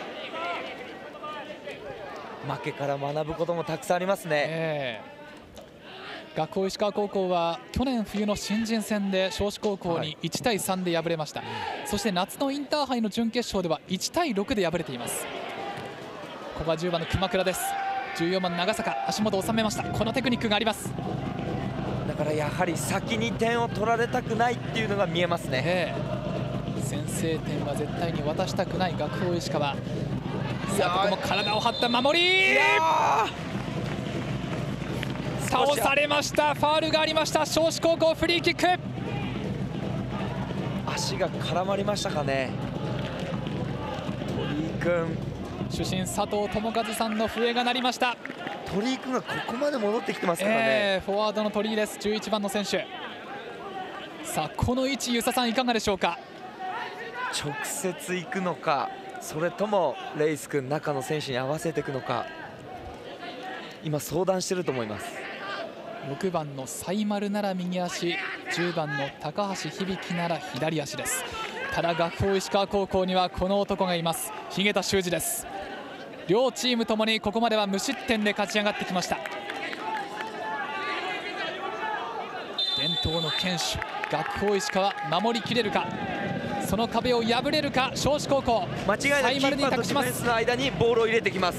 負けから学ぶこともたくさんありますね、 えー、学法石川高校は去年冬の新人戦で尚志高校にいちたいさんで敗れました、はい、そして夏のインターハイの準決勝ではいちたいろくで敗れています。ここはじゅうばんの熊倉です。じゅうよんばんの長坂、足元を収めました。このテクニックがあります。 だからやはり先に点を取られたくないっていうのが見えますね、えー、先制点は絶対に渡したくない学法石川。さあここも体を張った守り、倒されました。ファウルがありました。尚志高校フリーキック。 足が絡まりましたかね。鳥居君、 主審佐藤智和さんの笛が鳴りました。 鳥居君がここまで戻ってきてますからね、 えー、フォワードの鳥居です。じゅういちばんの選手。さあこの位置、遊佐さんいかがでしょうか。 直接行くのか、それともレイス君中の選手に合わせていくのか、今相談してると思います。 ろくばんの才丸なら右足、じゅうばんの高橋響なら左足です。ただ学法石川高校にはこの男がいます。日下田修司です。両チームともにここまでは無失点で勝ち上がってきました。伝統の堅守、学法石川守りきれるか、その壁を破れるか尚志高校。 間違いなくキーパーとディフェンスの間にボールを入れてきます。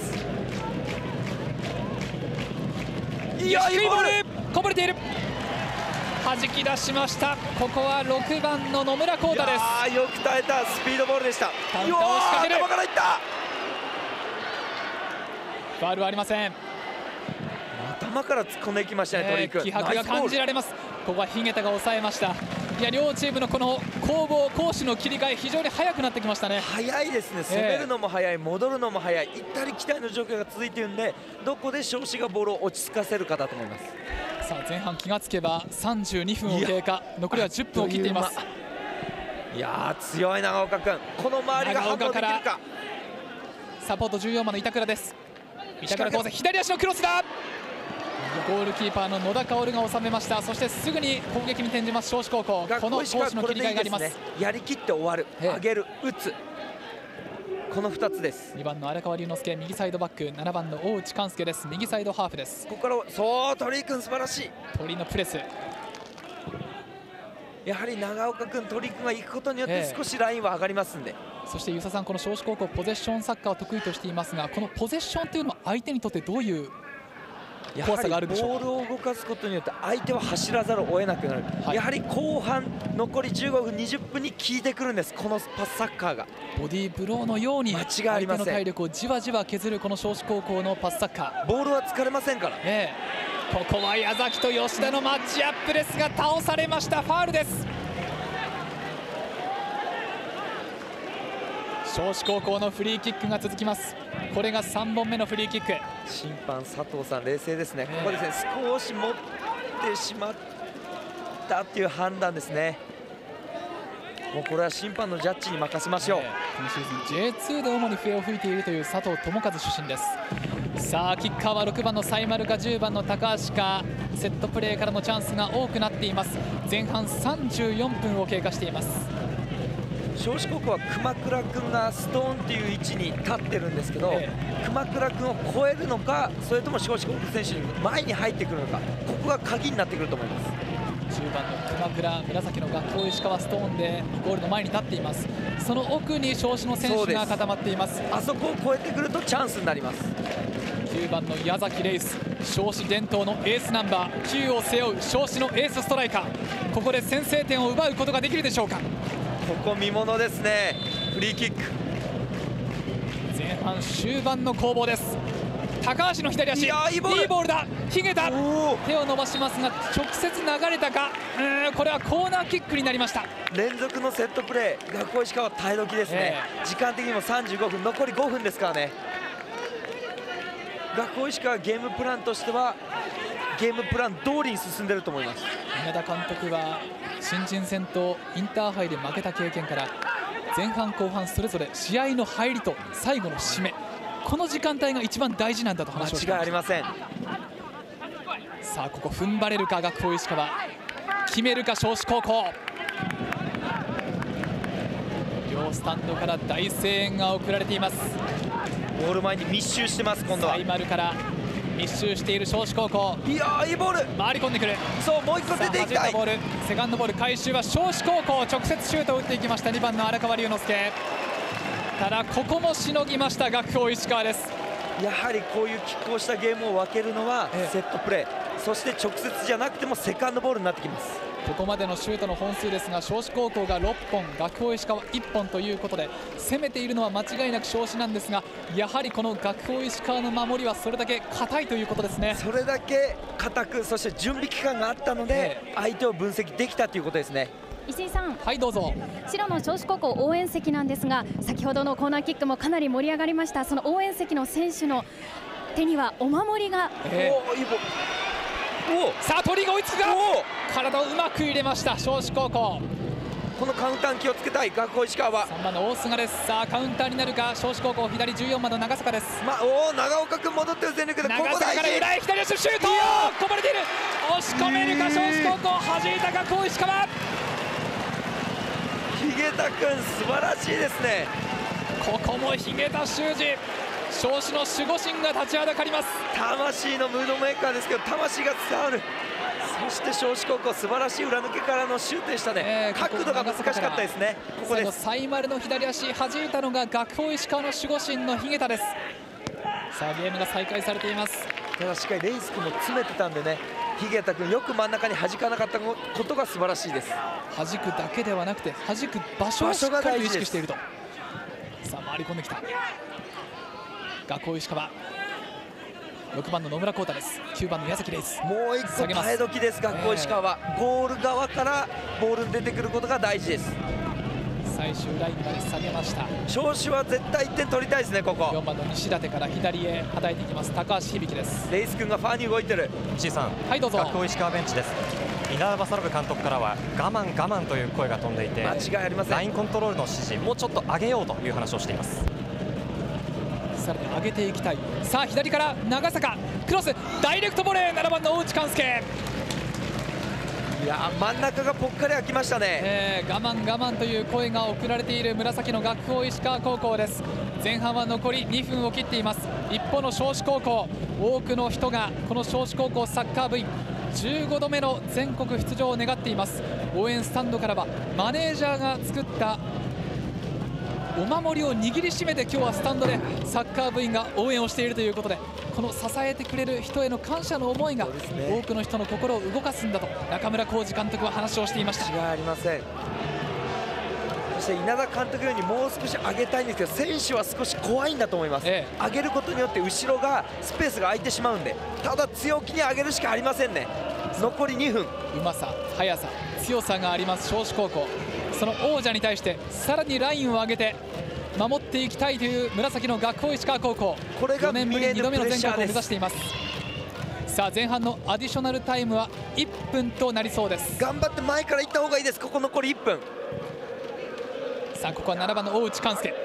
いや、低いボールこぼれている。弾き出しました。ここはろくばんの野村光太です。 よく耐えたスピードボールでした。 カウンターを仕掛ける。 頭からいった。 ファウルはありません。 頭から突っ込んでいきましたね、鳥居君。 気迫が感じられます。ここは日下田が抑えました。いや、両チームのこの攻防攻守の切り替え、非常に早くなってきましたね。 早いですね。攻めるのも早い、戻るのも早い、行ったり来たりの状況が続いているんで、どこで尚志がボールを落ち着かせるかだと思います。 さあ前半気がつけばさんじゅうにふんを経過、残りはじゅっぷんを切っています。 いやー、強い長岡君、この周りが反応できるか。 サポートじゅうよんばんの板倉です。板倉康生、左足のクロスだ。ゴールキーパーの野田薫が収めました。そしてすぐに攻撃に転じます尚志高校。この攻守の切り替えがあります。 やりきって終わる、上げる、打つ、このふたつです。 にばんの荒川龍之介右サイドバック、ななばんの大内寛介です。右サイドハーフです。 ここからそう鳥居君素晴らしい。 鳥居のプレス、 やはり長岡君、鳥君が行くことによって少しラインは上がりますんで、 えー、そして遊佐さん、この尚志高校ポゼッションサッカーを得意としていますが、このポゼッションというのは相手にとってどういう怖さがあるでしょうか。 ボールを動かすことによって相手は走らざるを得なくなる、はい、やはり後半残りじゅうごふんにじゅっぷんに効いてくるんです、このパスサッカーが。 ボディーブローのように相手の体力をじわじわ削るこの尚志高校のパスサッカー。 ボールは疲れませんから、 ええ、ここは矢崎と吉田のマッチアップですが倒されました。ファールです。尚志高校のフリーキックが続きます。これがさんぼんめのフリーキック。 審判佐藤さん冷静ですね、えー、ここですね、少し持ってしまったっていう判断ですね。もうこれは審判のジャッジに任せましょう、えー、 今シーズン ジェイツー で主に笛を吹いているという佐藤智和出身です。さあキッカーはろくばんのサイマルかじゅうばんの高橋か。セットプレーからのチャンスが多くなっています。前半さんじゅうよんぷんを経過しています。 尚志高校は熊倉君がストーンという位置に立ってるんですけど、ええ、熊倉君を超えるのか、それとも尚志高校選手に前に入ってくるのか、ここが鍵になってくると思います。 じゅうばんの熊倉、紫の学校石川ストーンでゴールの前に立っています。その奥に尚志の選手が固まっています。 あそこを超えてくるとチャンスになります。 きゅうばんの矢崎レイス、尚志伝統のエースナンバーきゅうを背負う尚志のエースストライカー、ここで先制点を奪うことができるでしょうか。 ここ見ものですね。フリーキック、 前半終盤の攻防です。高橋の左足、いや、いいボール、 いいボールだ。ヒゲタ手を伸ばしますが直接流れたか。うーん、これはコーナーキックになりました。 連続のセットプレー、学校石川耐え時ですね、えー、時間的にもさんじゅうごふん、残りごふんですからね。学校石川ゲームプランとしてはゲームプラン通りに進んでいると思います。 稲田監督は新人戦とインターハイで負けた経験から、前半後半それぞれ試合の入りと最後の締め、この時間帯が一番大事なんだと話をしていました。 間違いありません。 さあここ踏ん張れるか学校石川、決めるか尚志高校。両スタンドから大声援が送られています。 ゴール前に密集してます。今度はサイマルから密集している尚志高校。 いやー、いいボール、 回り込んでくる。 そう、もう一個出ていきたい。 ボール、セカンドボール回収は尚志高校、直接シュートを打っていきましたにばんの荒川龍之介。ただここもしのぎました学校石川です。 やはりこういう拮抗したゲームを分けるのはセットプレー、そして直接じゃなくてもセカンドボールになってきます。 ここまでのシュートの本数ですが、尚志高校がろっぽん、学校石川いっぽんということで、攻めているのは間違いなく尚志なんですが、やはりこの学校石川の守りはそれだけ硬いということですね。 それだけ硬く、そして準備期間があったので相手を分析できたということですね。 石井さん、 はい、どうぞ。 白の尚志高校応援席なんですが、先ほどのコーナーキックもかなり盛り上がりました。その応援席の選手の手にはお守りが、 えー、おいいボール。 さあ鳥が追いつくか。体をうまく入れました尚志高校。 このカウンターに気をつけたい学校石川は。 さんばんの大菅です。さあカウンターになるか。尚志高校左じゅうよんばんの長坂です。 まあ、おお、長岡君戻ってる全力で、 長坂から裏へ左足シュート、こぼれている。押し込めるか尚志高校、弾いた学校石川。 日下田君素晴らしいですね。 ここも日下田修司、尚志の守護神が立ちはだかります。 魂のムードメーカーですけど、魂が伝わる。そして尚志高校素晴らしい裏抜けからのシュートでしたね、えー、角度が難しかったですね。ここです。 サイマルの左足弾いたのが学校石川の守護神の日下田です。さあゲームが再開されています。 ただしっかりレイス君も詰めてたんでね、日下田君よく真ん中に弾かなかったことが素晴らしいです。 弾くだけではなくて弾く場所をしっかりと意識していると。さあ回り込んできた学校石川、ろくばんの野村光太です。きゅうばんの矢崎レイス、 もう一個耐え時です。学校石川は、えー、ゴール側からボールに出てくることが大事です。 最終ラインまで下げました。 尚志は絶対いってん取りたいですね。ここよんばんの西舘から左へはたいていきます高橋響です。 レイス君がファーに動いてる。 石井さん、 はい、どうぞ。 学校石川ベンチです。稲田正信監督からは我慢我慢という声が飛んでいて、 間違いありません。 ラインコントロールの指示もうちょっと上げようという話をしています。 さらに上げていきたい。さあ左から長坂クロス、ダイレクトボレー、ななばんの大内寛介。 いや真ん中がぽっかり開きましたね、 えー、我慢我慢という声が送られている紫の学校石川高校です。前半は残りにふんを切っています。一方の尚志高校、多くの人がこの尚志高校サッカー部員じゅうごどめの全国出場を願っています。応援スタンドからはマネージャーが作ったお守りを握りしめて今日はスタンドでサッカー部員が応援をしているということで、この支えてくれる人への感謝の思いが多くの人の心を動かすんだと中村浩二監督は話をしていました。 違いありません。そして稲田監督ようにもう少し上げたいんですけど、選手は少し怖いんだと思います、ええ、上げることによって後ろがスペースが空いてしまうんで、ただ強気に上げるしかありませんね。残りにふん、 うまさ、速さ、強さがあります尚志高校。その王者に対してさらにラインを上げて守っていきたいという紫の学法石川高校。 これがよねんぶりにどめの全国を目指しています。さあ前半のアディショナルタイムはいっぷんとなりそうです。 頑張って前から行った方がいいです。ここ残りいっぷん。 さあここはななばんの大内寛介、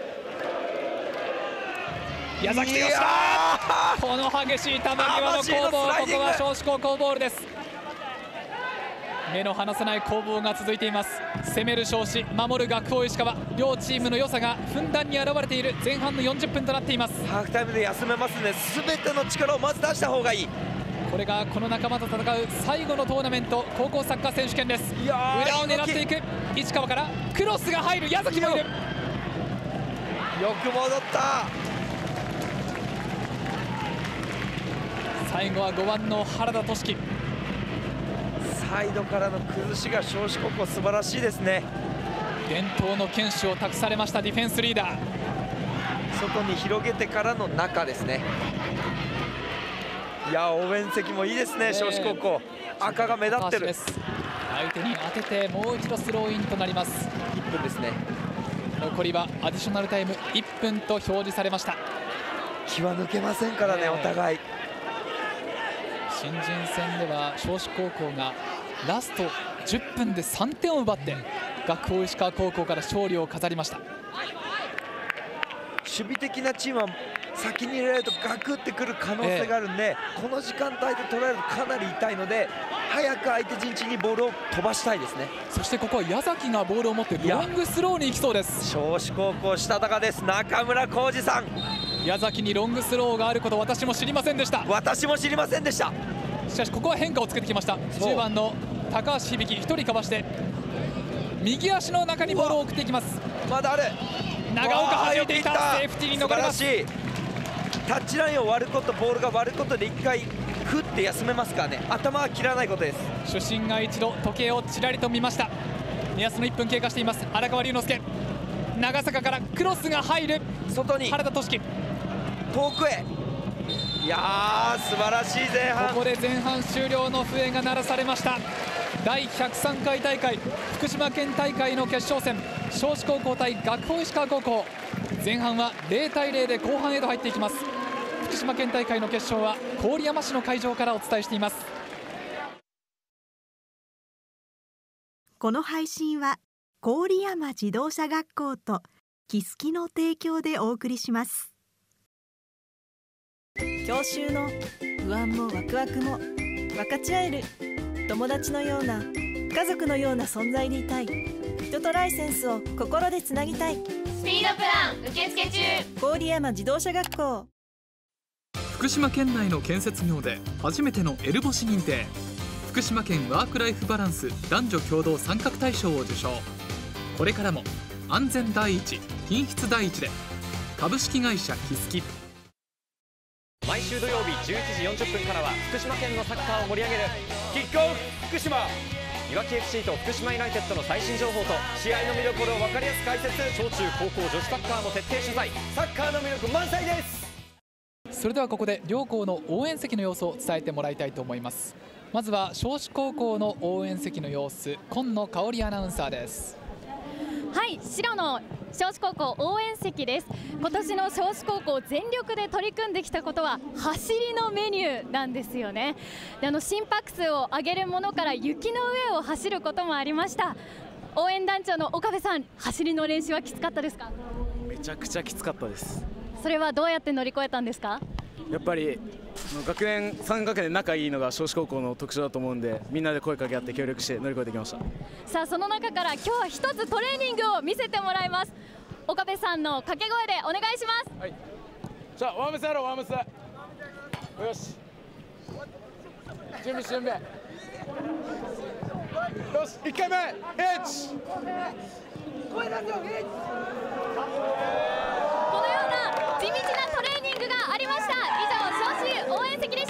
矢崎と吉田、この激しい球際の攻防、ここは尚志高校ボールです。目の離せない攻防が続いています。攻める尚志、守る学法石川、両チームの良さがふんだんに現れている前半のよんじゅっぷんとなっています。 ハーフタイムで休めますので、全ての力をまず出した方がいい。 これがこの仲間と戦う最後のトーナメント高校サッカー選手権です。裏を狙っていく市川からクロスが入る、矢崎もいる。よく戻った。 最後はごばんの原田俊樹、 サイドからの崩しが尚志高校素晴らしいですね。 伝統の堅守を託されましたディフェンスリーダー。 外に広げてからの中ですね。いや応援席もいいですね、尚志高校。赤が目立ってる。 相手に当ててもう一度スローインとなります。 いっぷんですね。 残りはアディショナルタイムいっぷんと表示されました。 気は抜けませんからね、お互い。 新人戦では尚志高校がラストじゅっぷんでさんてんを奪って学法石川高校から勝利を飾りました。 守備的なチームは先に入れられるとガクってくる可能性があるんで、ええ、この時間帯で取られるとかなり痛いので、早く相手陣地にボールを飛ばしたいですね。 そしてここは矢崎がボールを持ってロングスローに行きそうです。 尚志高校したたかです。中村浩二さん、 矢崎にロングスローがあること私も知りませんでした。 私も知りませんでした。 しかしここは変化をつけてきました。じゅうばんの高橋響、ひとりかわして右足の中にボールを送っていきます。 まだある。 長岡弾いていた、セーフティーに逃れます。 タッチラインを割ること、ボールが割ることでいっかいふって休めますからね。頭は切らないことです。 主審が一度時計をちらりと見ました。目安のいっぷん経過しています。荒川龍之介、長坂からクロスが入る、 外に原田俊樹、 遠くへ。いやー素晴らしい前半。 ここで前半終了の笛が鳴らされました。だいひゃくさんかい大会福島県大会の決勝戦、尚志高校対学法石川高校。前半はゼロたいゼロで後半へと入っていきます。福島県大会の決勝は郡山市の会場からお伝えしています。 この配信は郡山自動車学校とキスキの提供でお送りします。 教習の不安もワクワクも分かち合える友達のような家族のような存在でいたい。人とライセンスを心でつなぎたい。 スピードプラン受付中。 郡山自動車学校。 福島県内の建設業で初めてのエル星認定、福島県ワークライフバランス男女共同参画大賞を受賞。これからも安全第一、品質第一で株式会社キスキ。 毎週土曜日じゅういちじよんじゅっぷんからは福島県のサッカーを盛り上げるキックオフ福島。いわき エフシー と福島ユナイテッドの最新情報と試合の見どころを分かりやすく解説。小中高校女子サッカーも徹底取材。サッカーの魅力満載です。 それではここで両校の応援席の様子を伝えてもらいたいと思います。まずは尚志高校の応援席の様子、今野香織アナウンサーです。 はい、白の尚志高校応援席です。今年の尚志高校全力で取り組んできたことは走りのメニューなんですよね。であの心拍数を上げるものから雪の上を走ることもありました。応援団長の岡部さん、走りの練習はきつかったですか？ めちゃくちゃきつかったです。 それはどうやって乗り越えたんですか？ やっぱり学年さん学年仲いいのが尚志高校の特徴だと思うんで、みんなで声かけ合って協力して乗り越えてきました。 さあその中から今日は一つトレーニングを見せてもらいます。岡部さんの掛け声でお願いします。 はい、じゃあワームスやろう。ワームスよし、準備準備。 よしいっかいめいちこのような地道なトレーニングがありました。以上、招集応援席でした。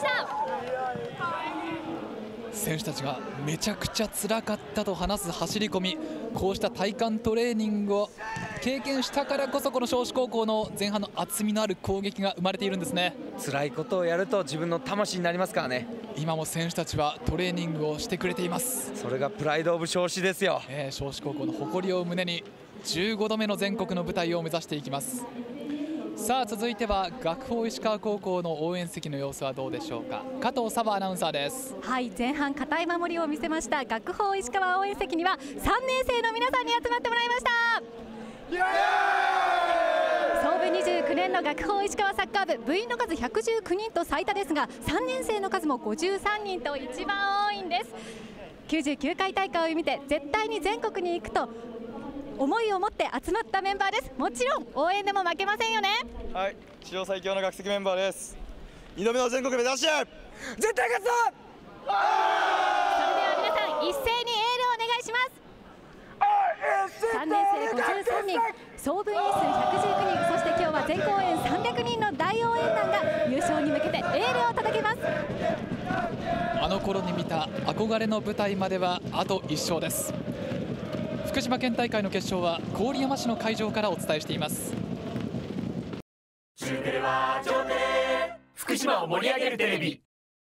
選手たちがめちゃくちゃ辛かったと話す走り込み、こうした体幹トレーニングを経験したからこそこの尚志高校の前半の厚みのある攻撃が生まれているんですね。 辛いことをやると自分の魂になりますからね。 今も選手たちはトレーニングをしてくれています。 それがプライドオブ尚志ですよ。 えー、尚志高校の誇りを胸にじゅうごどめの全国の舞台を目指していきます。さあ続いては学法石川高校の応援席の様子はどうでしょうか。加藤沙和アナウンサーです。 はい、前半堅い守りを見せました学法石川応援席にはさんねん生の皆さんに集まってもらいました。創部にじゅうきゅうねんの学法石川サッカー部、部員の数ひゃくじゅうきゅうにんと最多ですが、さんねん生の数もごじゅうさんにんと一番多いんです。きゅうじゅうきゅうかい大会を見て絶対に全国に行くと思いを持って集まったメンバーです。もちろん応援でも負けませんよね。 はい、史上最強の学籍メンバーです。にどめの全国目指して絶対勝つぞ。 それでは皆さん一斉にエールをお願いします。さんねん生ごじゅうさんにん、総部員数ひゃくじゅうきゅうにん、そして今日は全校員さんびゃくにんの大応援団が優勝に向けてエールを届けます。 あの頃に見た憧れの舞台まではあといっ勝です。福島県大会の決勝は郡山市の会場からお伝えしています。 福島を盛り上げるテレビ。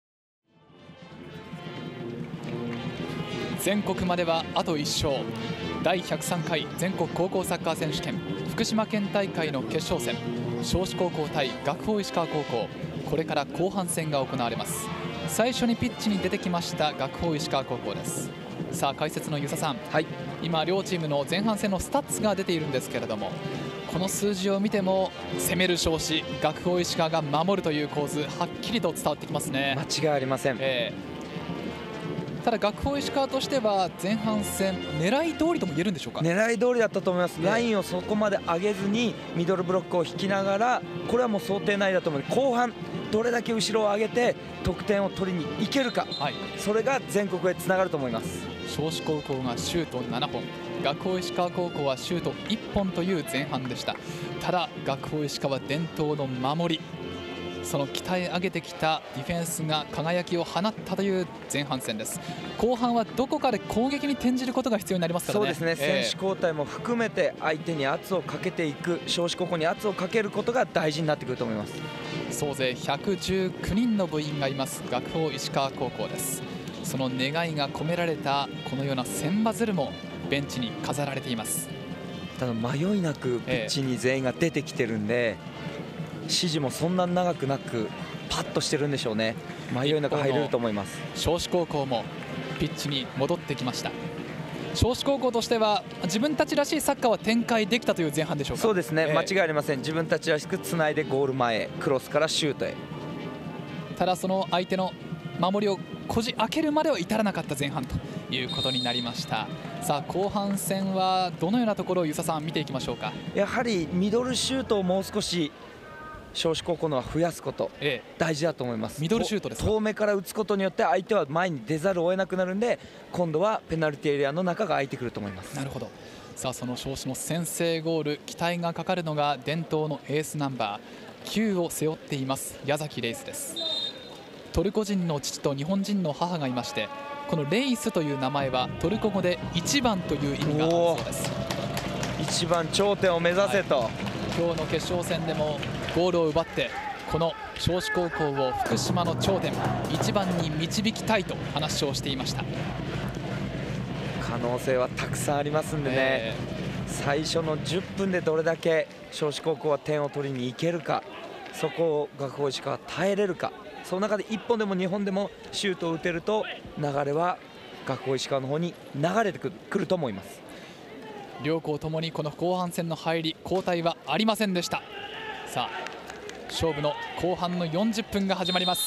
全国まではあといっ勝。だいひゃくさんかい全国高校サッカー選手権福島県大会の決勝戦、尚志高校対学法石川高校、これから後半戦が行われます。最初にピッチに出てきました学法石川高校です。さあ解説の遊佐さん、はい、今両チームの前半戦のスタッツが出ているんですけれども、この数字を見ても攻める尚志、学法石川が守るという構図はっきりと伝わってきますね。 間違いありません、 えー、ただ学法石川としては前半戦狙い通りとも言えるんでしょうか。 狙い通りだったと思います。ラインをそこまで上げずにミドルブロックを引きながら、これはもう想定内だと思う。後半どれだけ後ろを上げて得点を取りにいけるか、はい、それが全国へつながると思います。 尚志高校がシュートななほん、学法石川高校はシュートいっぽんという前半でした。ただ学法石川伝統の守り、その鍛え上げてきたディフェンスが輝きを放ったという前半戦です。後半はどこかで攻撃に転じることが必要になりますからね。 そうですね、えー、選手交代も含めて相手に圧をかけていく、尚志高校に圧をかけることが大事になってくると思います。 総勢ひゃくじゅうきゅうにんの部員がいます学法石川高校です。その願いが込められたこのような千羽鶴もベンチに飾られています。 ただ迷いなくピッチに全員が出てきてるんで、えー、指示もそんな長くなくパッとしてるんでしょうね。迷いなく入れると思います。 尚志高校もピッチに戻ってきました。尚志高校としては自分たちらしいサッカーは展開できたという前半でしょうか。 そうですね、 えー、 間違いありません。自分たちらしくつないでゴール前へ、クロスからシュートへ。 ただその相手の守りをこじ開けるまでは至らなかった前半ということになりました。さあ後半戦はどのようなところを遊佐さん見ていきましょうか。 やはりミドルシュートをもう少し尚志高校のは増やすこと、ええ、大事だと思います。 ミドルシュートですか。 遠目から打つことによって相手は前に出ざるを得なくなるんで、今度はペナルティーエリアの中が空いてくると思います。 なるほど。さあその尚志の先制ゴール、期待がかかるのが伝統のエースナンバーきゅうを背負っています矢崎レイスです。トルコ人の父と日本人の母がいまして、このレイスという名前はトルコ語で一番という意味があるそうです。 一番頂点を目指せと、はい、 今日の決勝戦でもゴールを奪ってこの尚志高校を福島の頂点一番に導きたいと話をしていました。 可能性はたくさんありますんでね、えー、最初のじゅっぷんでどれだけ尚志高校は点を取りに行けるか、そこを学法石川は耐えれるか。その中でいっぽんでもにほんでもシュートを打てると流れは学法石川の方に流れてくると思います。 両校ともにこの後半戦の入り交代はありませんでした。さあ勝負の後半のよんじゅっぷんが始まります。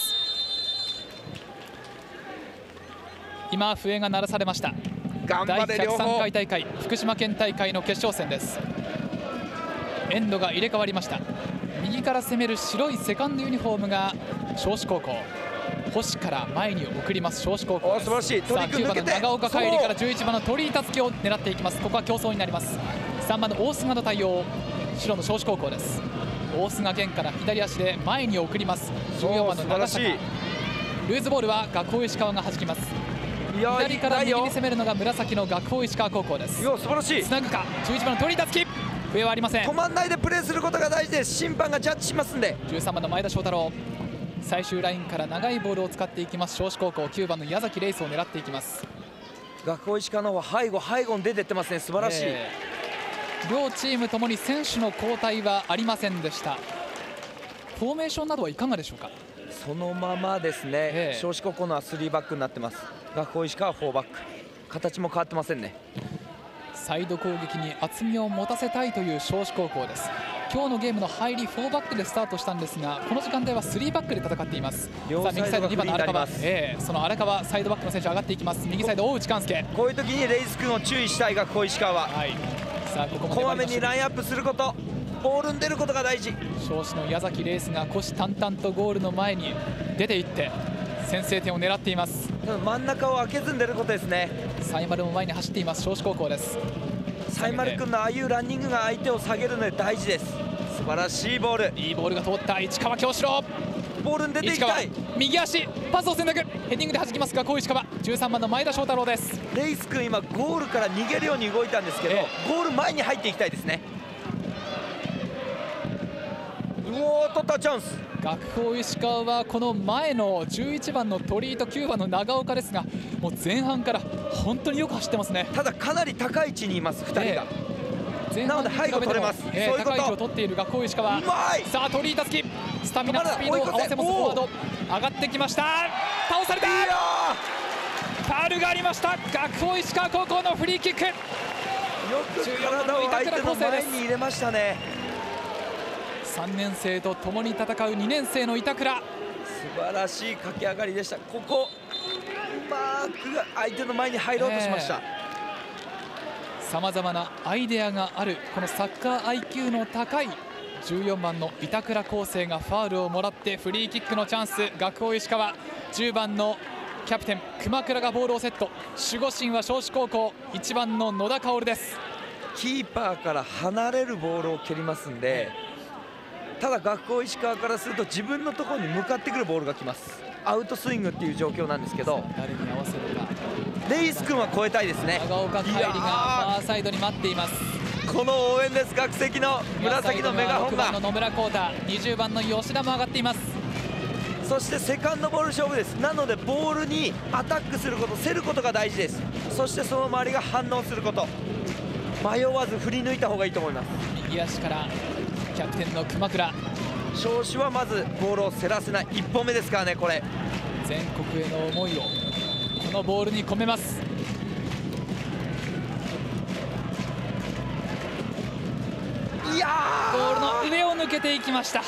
今笛が鳴らされました。だいひゃくさんかい大会福島県大会の決勝戦です。エンドが入れ替わりました。右から攻める白いセカンドユニフォームが尚志高校、 星から前に送ります少子高校です。 素晴らしい。 さあきゅうばんの長岡海里からじゅういちばんの鳥居達樹を狙っていきます。ここは競争になります。さんばんの大菅の対応、白の少子高校です。大菅源から左足で前に送ります。じゅうよんばんの長坂、ルーズボールは学法石川が弾きます。左から右に攻めるのが紫の学法石川高校です。 いや素晴らしい。 つなぐか、じゅういちばんの鳥居達樹、笛はありません。 止まんないでプレーすることが大事です。審判がジャッジしますんで。 じゅうさんばんの前田翔太郎、最終ラインから長いボールを使っていきます少子高校。きゅうばんの矢崎レイスを狙っていきます。 学法石川の方は背後背後に出てってますね。素晴らしい、えー、両チームともに選手の交代はありませんでした。フォーメーションなどはいかがでしょうか。 そのままですね、えー、少子高校のはスリーバックになってます。学法石川はフォーバック、形も変わってませんね。 サイド攻撃に厚みを持たせたいという少子高校です。今日のゲームの入りフォーバックでスタートしたんですが、この時間帯はスリーバックで戦っています。さあ右サイドにばんの荒川、えー、その荒川サイドバックの選手上がっていきます。右サイド大内寛介、 こういう時にレイス君を注意したい学法石川は、はい、さあここもこまめにラインアップすること、ボールに出ることが大事。 少子の矢崎レイスが虎視眈々とゴールの前に出ていって先制点を狙っています。 真ん中を開けずに出ることですね。 サイマルも前に走っています少子高校です。 サイマル君のああいうランニングが相手を下げるので大事です。素晴らしいボール、 いいボールが通った市川京志郎、 ボールに出ていきたい。 右足パスを選択、ヘディングで弾きますが、小石川、じゅうさんばんの前田翔太郎です。 レイス君今ゴールから逃げるように動いたんですけど、ええ、ゴール前に入っていきたいですね。うおー、取ったチャンス。 学法石川はこの前のじゅういちばんの鳥居ときゅうばんの長岡ですが、もう前半から本当によく走ってますね。 ただかなり高い位置にいますふたりが、 えー、なので背後取れます、えー、そういうこと。高い位置を取っている学法石川。 うまい。 さあ鳥居達樹、スタミナスピードを合わせます。フォワード上がってきました。倒された。ファウルがありました。学法石川高校のフリーキック。よく体を相手の前に入れましたね。 さんねん生と共に戦うにねん生の板倉、 素晴らしい駆け上がりでした。ここうまく相手の前に入ろうとしました。 さまざまなアイデアがあるこのサッカー アイキュー の高いじゅうよんばんの板倉康生がファウルをもらってフリーキックのチャンス。学法石川、じゅうばんのキャプテン熊倉がボールをセット。守護神は少子高校いちばんの野田薫です。 キーパーから離れるボールを蹴りますんで、ただ学法石川からすると自分のところに向かってくるボールが来ます。アウトスイングっていう状況なんですけど、 誰に合わせるか。 レイス君は超えたいですね。 長岡海里がファーサイドに待っています。 この応援です。学籍の紫のメガホンが、ろくばんの野村浩太、にじゅうばんの吉田も上がっています。 そしてセカンドボール勝負です。なのでボールにアタックすること、競ることが大事です。そしてその周りが反応すること、迷わず振り抜いた方がいいと思います。 右足からキャプテンの熊倉、 少子はまずボールを競らせない。いっぽんめですからね。これ全国への思いをこのボールに込めます。 いやー、 ボールの上を抜けていきました。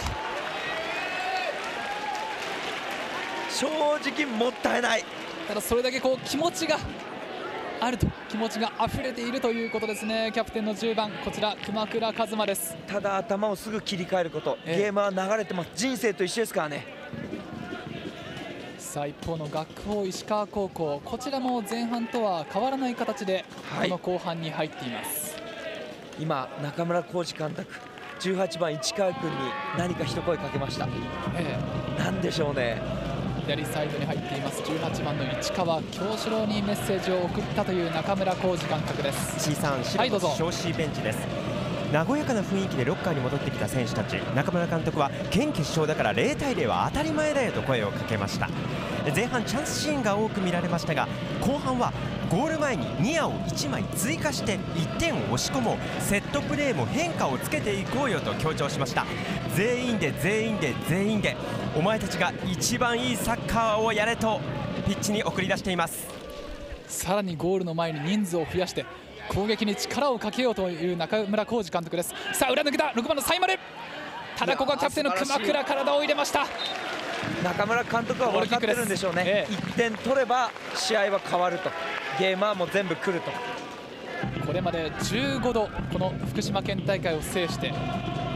正直もったいない。 ただそれだけこう気持ちがあると、気持ちが溢れているということですね。キャプテンのじゅうばん、こちら熊倉一真です。 ただ頭をすぐ切り替えること、ゲームは流れてます。人生と一緒ですからね。 さあ一方の学法石川高校、こちらも前半とは変わらない形でこの後半に入っています、はい、 今中村浩二監督、じゅうはちばん市川君に何か一声かけました、ええ、なんでしょうね。 左サイドに入っていますじゅうはちばんの市川京志郎にメッセージを送ったという中村浩二監督です。 C さん、白の招集ベンチです。和やかな雰囲気でロッカーに戻ってきた選手たち、中村監督は県決勝だからゼロたいゼロは当たり前だよと声をかけました。前半チャンスシーンが多く見られましたが、後半はゴール前にニアをいちまい追加していってんを押し込もう、セットプレーも変化をつけていこうよと強調しました。全員で全員で全員でお前たちが一番いいサッカーをやれとピッチに送り出しています。 さらにゴールの前に人数を増やして攻撃に力をかけようという中村浩二監督です。さあ裏抜けたろくばんのサイマル、ただここはキャプテンの熊倉、体を入れました。 中村監督は分かってるんでしょうね、ええ、いってん取れば試合は変わると、ゲームはもう全部来ると。 これまでじゅうごどこの福島県大会を制して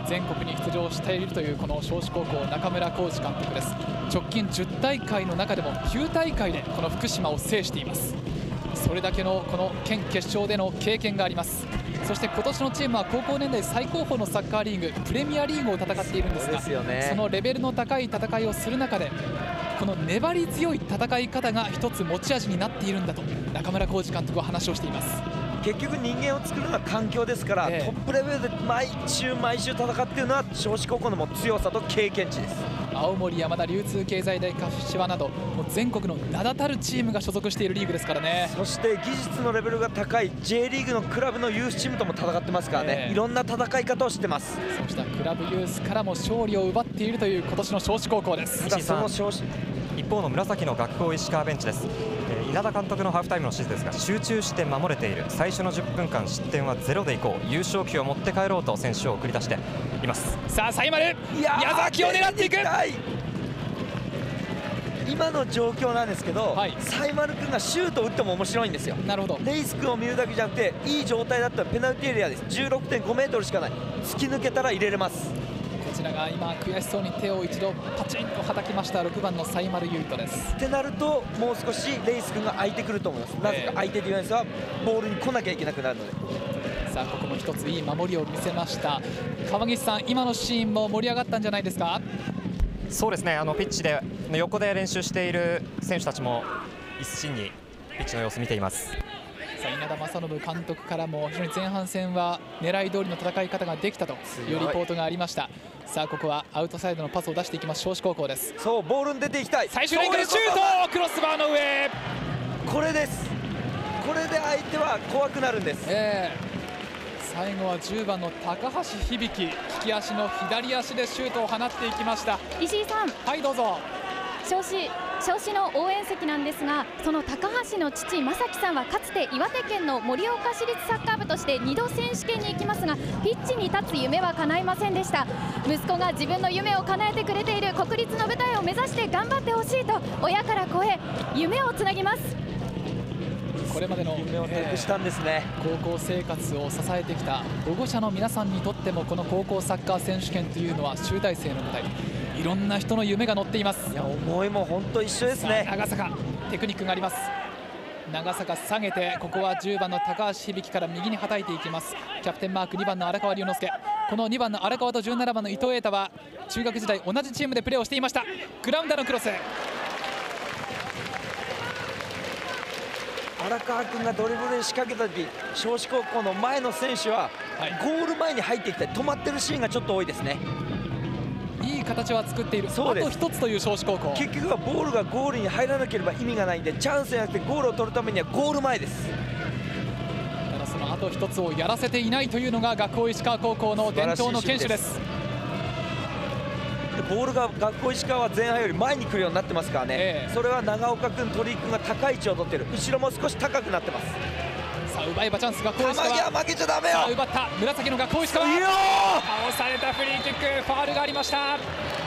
全国に出場しているというこの尚志高校中村浩二監督です。直近じゅう大会の中でもきゅう大会でこの福島を制しています。それだけのこの県決勝での経験があります。そして今年のチームは高校年代最高峰のサッカーリーグプレミアリーグを戦っているんですが、 そうですよね、 そのレベルの高い戦いをする中でこの粘り強い戦い方が一つ持ち味になっているんだと中村浩二監督は話をしています。 結局人間を作るのは環境ですから、ええ、トップレベルで毎週毎週戦っているのは尚志高校のも強さと経験値です。 青森山田流通経済大柏などもう全国の名だたるチームが所属しているリーグですからね。 そして技術のレベルが高い ジェイ リーグのクラブのユースチームとも戦ってますからね、ええ、いろんな戦い方をしてます。 そうしたクラブユースからも勝利を奪っているという今年の尚志高校です。 ただその尚志一方の紫の学校石川ベンチです。えー、稲田監督のハーフタイムの指示ですが、集中して守れている、最初のじゅっぷんかん失点はゼロでいこう、優勝旗を持って帰ろうと選手を送り出しています。 さあサイマル矢崎を狙っていく。 今の状況なんですけど、はい、サイマル君がシュートを打っても面白いんですよ。 なるほど。 レイス君を見るだけじゃなくていい状態だったらペナルティーエリアです。 じゅうろくてんごメートルしかない。突き抜けたら入れれます。 こちらが今悔しそうに手を一度パチンとはたきましたろくばんのサイマルユイトです。 ってなるともう少しレイス君が空いてくると思います。なぜか相手ディフェンスはボールに来なきゃいけなくなるので。 さあここも一ついい守りを見せました。川岸さん、今のシーンも盛り上がったんじゃないですか。 そうですね、あのピッチで横で練習している選手たちも一心にピッチの様子を見ています。 さあ稲田正信監督からも非常に前半戦は狙い通りの戦い方ができたというリポートがありました。さあここはアウトサイドのパスを出していきます尚志高校です。 そう、ボールに出ていきたい。 最終ラインからシュート、クロスバーの上。 これです。これで相手は怖くなるんです。 えー最後はじゅうばんの高橋響、利き足の左足でシュートを放っていきました。 石井さん、 はいどうぞ。 尚志尚志の応援席なんですが、その高橋の父正樹さんはかつて岩手県の盛岡市立サッカー部としてにど選手権に行きますが、ピッチに立つ夢は叶いませんでした。息子が自分の夢を叶えてくれている国立の舞台を目指して頑張ってほしいと親から子へ夢をつなぎます。 これまでの夢を託したんですね、 えー、高校生活を支えてきた保護者の皆さんにとってもこの高校サッカー選手権というのは集大成の舞台、いろんな人の夢が乗っています。 いや思いも本当一緒ですね。 長坂テクニックがあります。長坂下げてここはじゅうばんの高橋響から右にはたいていきます。キャプテンマークにばんの荒川龍之介、このにばんの荒川とじゅうななばんの伊藤瑛太は中学時代同じチームでプレーをしていました。グラウンダーのクロス、 荒川君がドリブルで仕掛けた時、尚志高校の前の選手はゴール前に入ってきて止まってるシーンがちょっと多いですね。 いい形は作っている。あと一つという尚志高校。 結局はボールがゴールに入らなければ意味がないんで、チャンスじゃなくてゴールを取るためにはゴール前です。 ただそのあと一つをやらせていないというのが学法石川高校の伝統の堅守です。 ボールが学校石川は前半より前に来るようになってますからね、えー、それは長岡君、鳥居君が高い位置を取っている。後ろも少し高くなってます。 さあ奪えばチャンス、学校石川。 球際負けちゃダメよ。 さあ奪った紫の学校石川、倒されたフリーキック、ファウルがありました。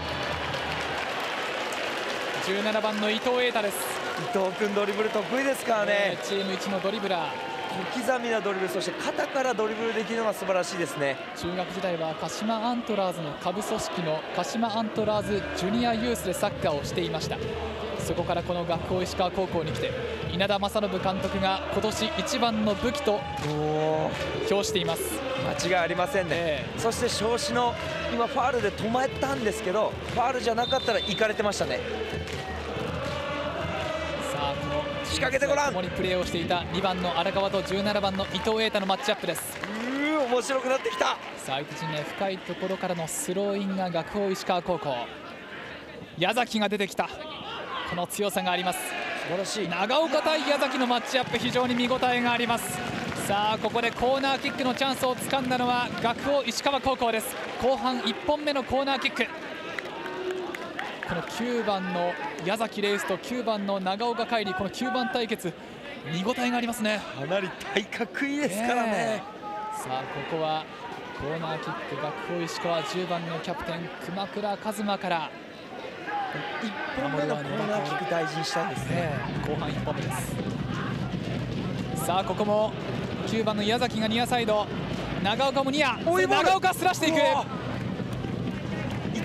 じゅうななばんの伊藤瑛太です。 伊藤君ドリブル得意ですからね、 えー、チーム一のドリブラー、 小刻みなドリブル、そして肩からドリブルできるのが素晴らしいですね。 中学時代は鹿島アントラーズの下部組織の鹿島アントラーズジュニアユースでサッカーをしていました。そこからこの学法石川高校に来て稲田正信監督が今年一番の武器と評しています。 間違いありませんね、えー、そして尚志の今ファールで止まったんですけど、ファールじゃなかったら行かれてましたね。 さあこの仕掛けてごらん。 共にプレーをしていたにばんの荒川とじゅうななばんの伊藤瑛太のマッチアップです。 うー面白くなってきた。さあ相手陣内深いところからのスローインが学法石川高校、矢崎が出てきた。この強さがあります。 素晴らしい。 長岡対矢崎のマッチアップ、非常に見応えがあります。さあここでコーナーキックのチャンスをつかんだのは学法石川高校です。後半いっぽんめのコーナーキック、このきゅうばんの矢崎レイスときゅうばんの長岡海里、このきゅうばん対決、見応えがありますね。 かなり体格いいですからね、 えー、さあここはコーナーキック、学法石川じゅうばんのキャプテン熊倉一馬から。 いっぽんめのコーナーキック大事にしたいですね。 後半いっぽんめです。さあここもきゅうばんの矢崎がニアサイド、長岡もニア、長岡すらしていく。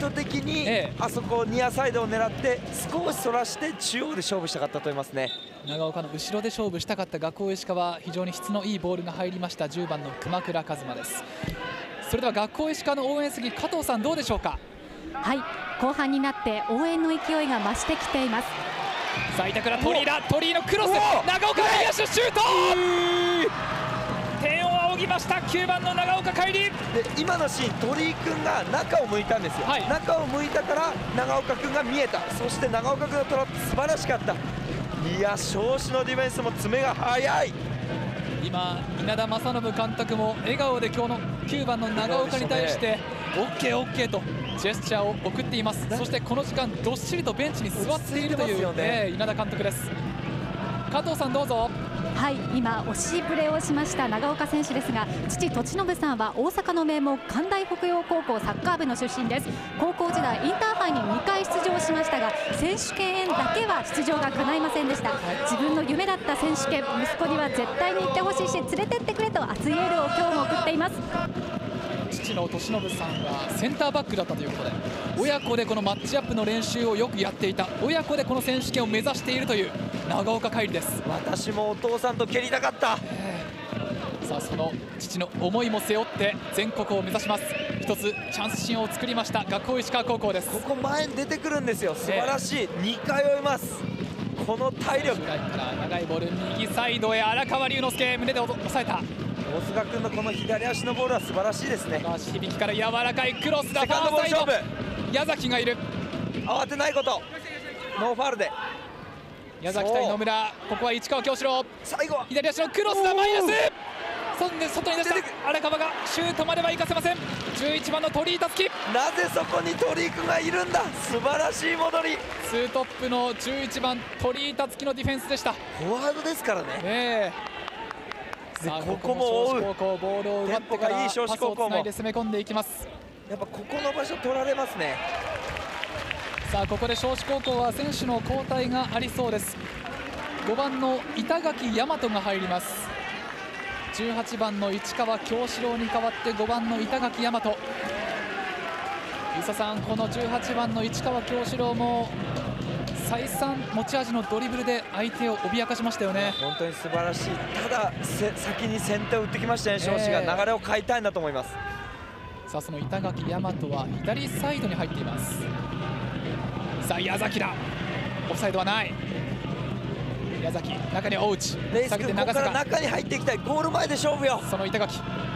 図的にあそこニアサイドを狙って少しそらして中央で勝負したかったと思いますね。 長岡の後ろで勝負したかった学校石川、非常に質のいいボールが入りましたじゅうばんの熊倉和馬です。それでは学校石川の応援席、加藤さんどうでしょうか。 はい、後半になって応援の勢いが増してきています。 さあ板倉鳥居だ、鳥居のクロス、長岡右足のシュート、天を仰ぎましたきゅうばんの長岡海里。で今のシーン鳥居君が中を向いたんですよ、はい、中を向いたから長岡君が見えた。そして長岡君のトラップ素晴らしかった。いや尚志のディフェンスも詰めが速い。 今稲田正信監督も笑顔で今日のきゅうばんの長岡に対して オーケーオーケー とジェスチャーを送っています。そしてこの時間どっしりとベンチに座っているという、ね、稲田監督です。加藤さんどうぞ。 はい、今押しプレーをしました長岡選手ですが、父栃信さんは大阪の名門関大北陽高校サッカー部の出身です。高校時代インターハイににかい出場しましたが、選手権だけは出場が叶いませんでした。自分の夢だった選手権、息子には絶対に行ってほしいし連れてってくれと熱いエールを今日も送っています。 父の俊信さんはセンターバックだったということで、親子でこのマッチアップの練習をよくやっていた、親子でこの選手権を目指しているという長岡海里です。 私もお父さんと蹴りたかった。 さあその父の思いも背負って全国を目指します。一つチャンスシーンを作りました学校石川高校です。 ここ前に出てくるんですよ、素晴らしい、えー、にかい追います。この体力から長いボール右サイドへ荒川龍之介、胸で抑えた。 大須賀君のこの左足のボールは素晴らしいですね。 足響きから柔らかいクロスだ、ファーサイド矢崎がいる。 慌てないこと、ノーファウルで矢崎対野村、ここは市川京志郎、 最後左足のクロスだ、マイナス、そんで外に出した荒川がシュートまではいかせません。じゅういちばんの鳥居たつき、 なぜそこに鳥居君がいるんだ、素晴らしい戻り。 ツートップのじゅういちばん鳥居たつきのディフェンスでした。 フォワードですからね。 えーさあここも追う、高校ボールを奪ってからパスをつないで攻め込んでいきます。 やっぱここの場所取られますね。 さあここで尚志高校は選手の交代がありそうです。ごばんの板垣大和が入ります。じゅうはちばんの市川京志郎に代わってごばんの板垣大和。遊佐さん、このじゅうはちばんの市川京志郎も再三持ち味のドリブルで相手を脅かしましたよね。 本当に素晴らしい。ただ先に先手を打ってきましたね、尚志が流れを変えたいんだと思います。 さあその板垣大和は左サイドに入っています。さあ矢崎だ、オフサイドはない。矢崎中に大内、 レイス君ここから中に入っていきたい、ゴール前で勝負よ。 その板垣、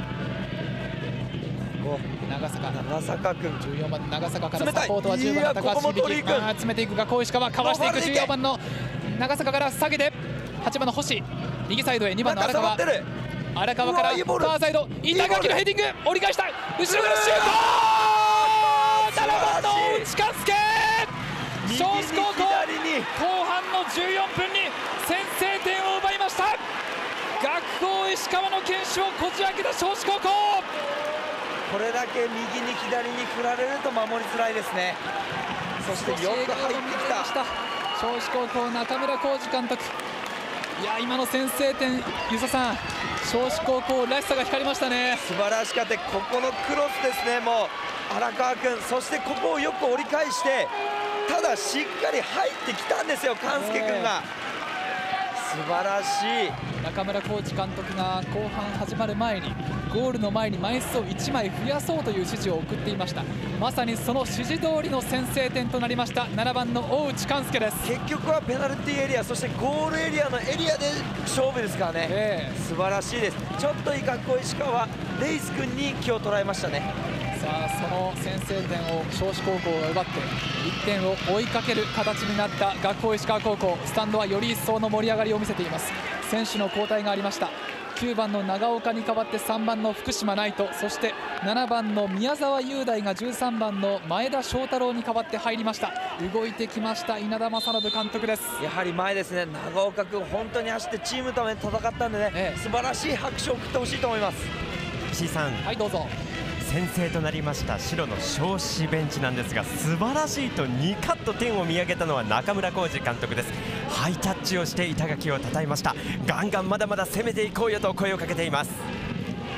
長坂長坂君、 じゅうよんばん長坂からサポートはじゅうばんの高橋響、詰めていく学校石川、かわしていくじゅうよんばんの長坂から下げてはちばんの星、右サイドへにばんの荒川、荒川からファーサイド板垣のヘディング、折り返した、後ろからシュート、ななばんの大内寛介、尚志高校後半のじゅうよんぷんに先制点を奪いました。学校石川の堅守をこじ開けた尚志高校。 これだけ右に左に振られると守りづらいですね。そしてよく入ってきた尚志高校中村浩二監督、いや今の先制点、遊佐さん、尚志高校らしさが光りましたね。 素晴らしかった。ここのクロスですね、もう荒川君、そしてここをよく折り返して、ただしっかり入ってきたんですよ、勘介君が。素晴らしい。 中村コーチ監督が後半始まる前にゴールの前に枚数をいちまい増やそうという指示を送っていました。まさにその指示通りの先制点となりましたななばんの大内寛介です。 結局はペナルティーエリア、そしてゴールエリアのエリアで勝負ですからね、えー、素晴らしいです。ちょっといい学校石川はレイス君に気を捉えましたね。 さあその先制点を尚志高校が奪っていってんを追いかける形になった学校石川高校、スタンドはより一層の盛り上がりを見せています。選手の交代がありました。きゅうばんの長岡に代わってさんばんの福島ナイト、そしてななばんの宮沢雄大がじゅうさんばんの前田翔太郎に代わって入りました。動いてきました稲田正信監督です。 やはり前ですね、長岡君本当に走ってチームのために戦ったんでね、ええ、素晴らしい拍手を送ってほしいと思います。 石井さん、 はいどうぞ。 先制となりました白の尚志ベンチなんですが、素晴らしいとにカット点を見上げたのは中村浩二監督です。ハイタッチをして板垣を称えました。ガンガンまだまだ攻めていこうよと声をかけています。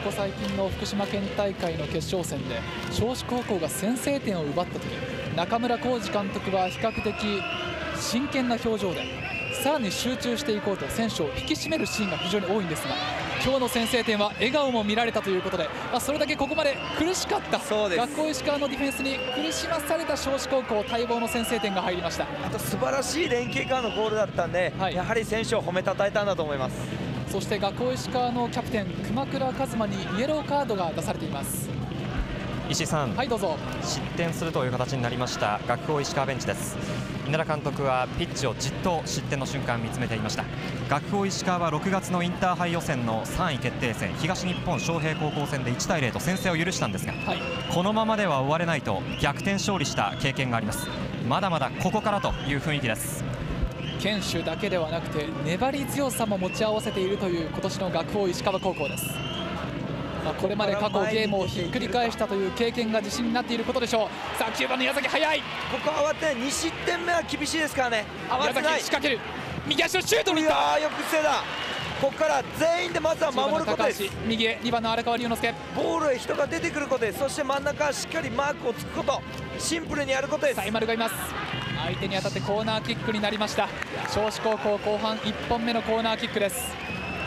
こ最近の福島県大会の決勝戦で尚志高校が先制点を奪った時、中村浩二監督は比較的真剣な表情でさらに集中していこうと選手を引き締めるシーンが非常に多いんですが、今日の先制点は笑顔も見られたということで、まあ、それだけここまで苦しかった学校石川のディフェンスに苦しまされた尚志高校、待望の先制点が入りました。 あと素晴らしい連携からのゴールだったんで、はい、やはり選手を褒めたたえたんだと思います。 そして学校石川のキャプテン熊倉一馬にイエローカードが出されています。 石井さん、 はいどうぞ。 失点するという形になりました学校石川ベンチです。稲田監督はピッチをじっと失点の瞬間見つめていました。学校石川はろくがつのインターハイ予選のさんい決定戦東日本昌平高校戦でいちたいゼロと先制を許したんですが、はい、このままでは終われないと逆転勝利した経験があります。まだまだここからという雰囲気です。 堅守だけではなくて粘り強さも持ち合わせているという今年の学校石川高校です。まあ、これまで過去ゲームをひっくり返したという経験が自信になっていることでしょう。さあきゅうばんの矢崎速い、 ここ慌てない、に失点目は厳しいですからね。 慌てない、仕掛ける、右足のシュートにいった。 いやーよく防いだ。ここから全員でまずは守ることです。 右へにばんの荒川龍之介、 ボールへ人が出てくることです。そして真ん中はしっかりマークをつくこと、シンプルにやることです。 サイマルがいます。相手に当たってコーナーキックになりました。尚志高校後半いっぽんめのコーナーキックです。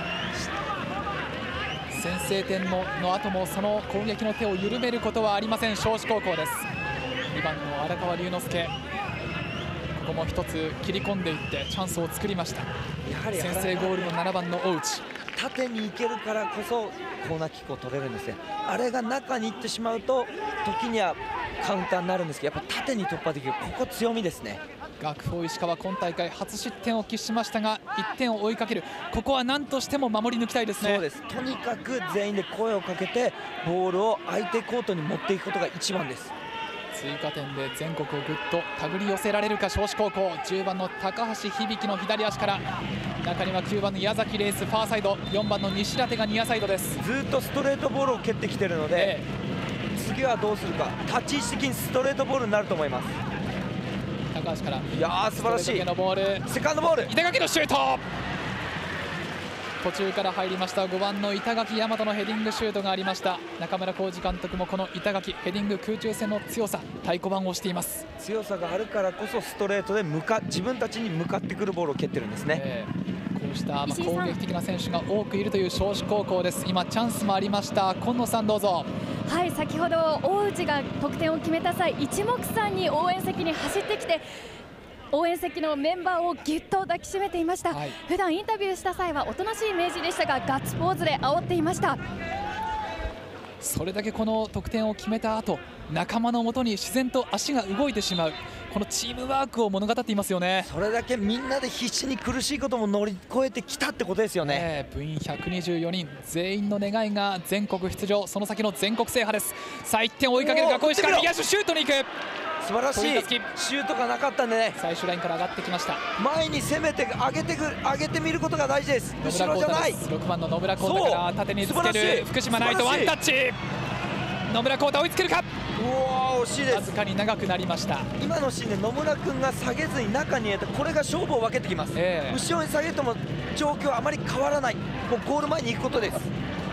先制点のの後もその攻撃の手を緩めることはありません尚志高校です。にばんの荒川龍之介、ここも一つ切り込んでいってチャンスを作りました。やはり先制ゴールのななばんの大内、 縦に行けるからこそコーナーキックを取れるんですね。あれが中に行ってしまうと時にはカウンターになるんですけど、やっぱ縦に突破できる、ここ強みですね。 学法石川今大会初失点を喫しましたがいってんを追いかける、ここは何としても守り抜きたいですね。 そうです、とにかく全員で声をかけてボールを相手コートに持っていくことが一番です。 追加点で全国をぐっと手繰り寄せられるか尚志高校。じゅうばんの高橋響の左足から、中にはきゅうばんの矢崎レースファーサイド、よんばんの西舘がニアサイドです。 ずっとストレートボールを蹴ってきてるので、ええ、次はどうするか、立ち位置的にストレートボールになると思います。 高橋から、 いやー素晴らしいのボール、 セカンドボール、 板垣のシュート、途中から入りましたごばんの板垣大和のヘディングシュートがありました。中村浩二監督もこの板垣ヘディング空中戦の強さ、太鼓判をしています。 強さがあるからこそストレートで向か自分たちに向かってくるボールを蹴ってるんですね。 えー、こうしたまあ攻撃的な選手が多くいるという尚志高校です。今チャンスもありました。今野さんどうぞ。 はい、先ほど大内が得点を決めた際、一目散に応援席に走ってきて応援席のメンバーをぎゅっと抱きしめていました。はい、普段インタビューした際はおとなしいイメージでしたが、ガッツポーズで煽っていました。 それだけこの得点を決めた後、仲間のもとに自然と足が動いてしまう、このチームワークを物語っていますよね。 それだけみんなで必死に苦しいことも乗り越えてきたってことですよね。 えー、部員ひゃくにじゅうよにん全員の願いが全国出場、その先の全国制覇です。さあいってん追いかける学校石川、右足シュートに行く、 素晴らしいシュートがなかったんでね、 最終ラインから上がってきました。 前に攻めて上げてく上げてみることが大事です。後ろじゃない。 ろくばんの野村光太から縦につける福島ナイト、ワンタッチ、野村光太追いつけるか。 おお惜しいです。 わずかに長くなりました。 今のシーンで野村君が下げずに中に入れて、これが勝負を分けてきます。えー、後ろに下げても状況はあまり変わらない、もうゴール前に行くことです。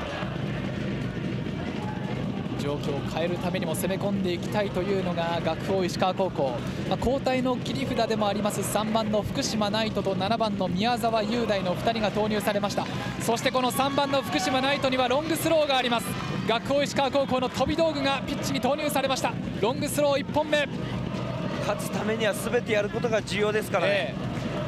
状況を変えるためにも攻め込んでいきたいというのが学法石川高校、まあ、交代の切り札でもありますさんばんの福島ナイトとななばんの宮沢雄大のふたりが投入されました。そしてこのさんばんの福島ナイトにはロングスローがあります。学法石川高校の飛び道具がピッチに投入されました。ロングスローいっぽんめ、 勝つためには全てやることが重要ですからね。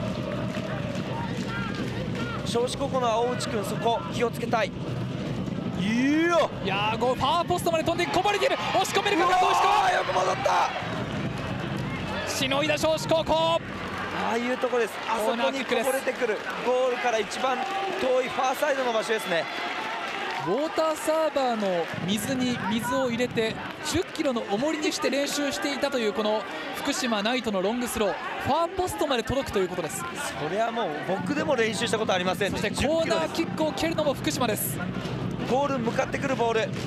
尚志高校の青内君、そこ気をつけたい。いやいやー、ファーポストまで飛んでこぼれている、押し込めるか学校石川、 よく戻った、 しのいだ尚志高校。 ああいうところです。あそこにこぼれてくるゴールから一番遠いファーサイドの場所ですね。 ウォーターサーバーの水に水を入れてじゅっキロの重りにして練習していたというこの福島ナイトのロングスロー、ファーポストまで届くということです。 それはもう僕でも練習したことありません。 そしてコーナーキックを蹴るのも福島です。 ゴール向かってくるボール、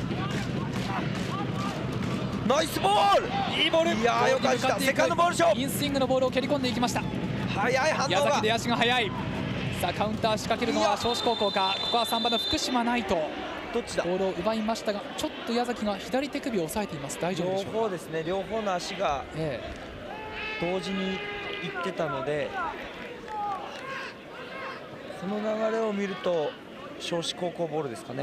ナイスボール、 いいボール、 いやーよかった。セカンドボールショー、 インスイングのボールを蹴り込んでいきました。 速い反応が、 矢崎出足が速い。さあカウンター仕掛けるのは尚志高校か、ここはさんばんの福島ナイト。 どっちだ。 ボールを奪いましたが、ちょっと矢崎が左手首を押さえています。大丈夫でしょうか。 両方ですね、両方の足が同時にいってたので、この流れを見ると尚志高校ボールですかね。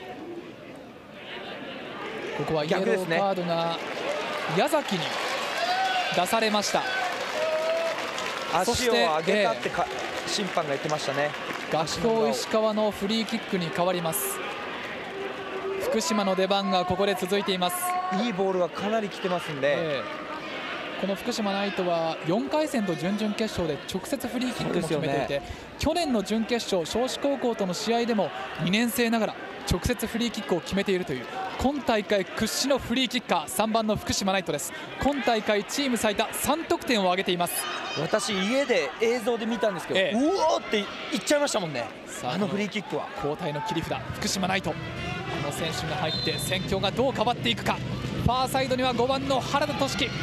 ここはイエローカードが矢崎に出されました。 足を上げたってか、えー、審判が言ってましたね。 学法石川のフリーキックに変わります。福島の出番がここで続いています。 いいボールがかなり来てますんで、えー、この福島ナイトはよんかい戦と準々決勝で直接フリーキックも決めていて、ね、去年の準決勝尚志高校との試合でもにねん生ながら直接フリーキックを決めているという今大会屈指のフリーキッカー、さんばんの福島ナイトです。今大会チーム最多さん得点を挙げています。 私家で映像で見たんですけど、ええ、うおーって言っちゃいましたもんね。あのフリーキックは交代の切り札福島ナイト、この選手が入って戦況がどう変わっていくか。ファーサイドにはごばんの原田俊樹。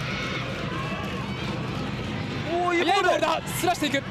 おー、いいボールだ。すらしていく。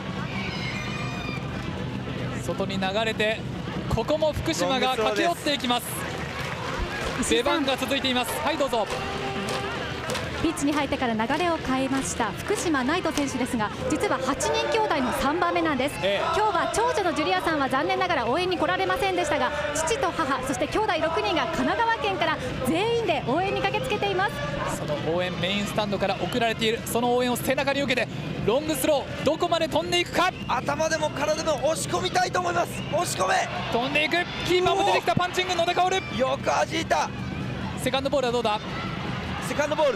外に流れて、ここも福島が駆け寄っていきます。出番が続いています。はい、どうぞ。 ピッチに入ってから流れを変えました福島ナイト選手ですが、実ははちにん兄弟のさんばんめなんです、ええ、今日は長女のジュリアさんは残念ながら応援に来られませんでしたが、父と母そして兄弟ろくにんが神奈川県から全員で応援に駆けつけています。 その応援、メインスタンドから送られているその応援を背中に受けてロングスロー、どこまで飛んでいくか。 頭でも体でも押し込みたいと思います。押し込め、 飛んでいく。キーパーも出てきた。パンチング野田薫、 よく弾いた。 セカンドボールはどうだ。 セカンドボール、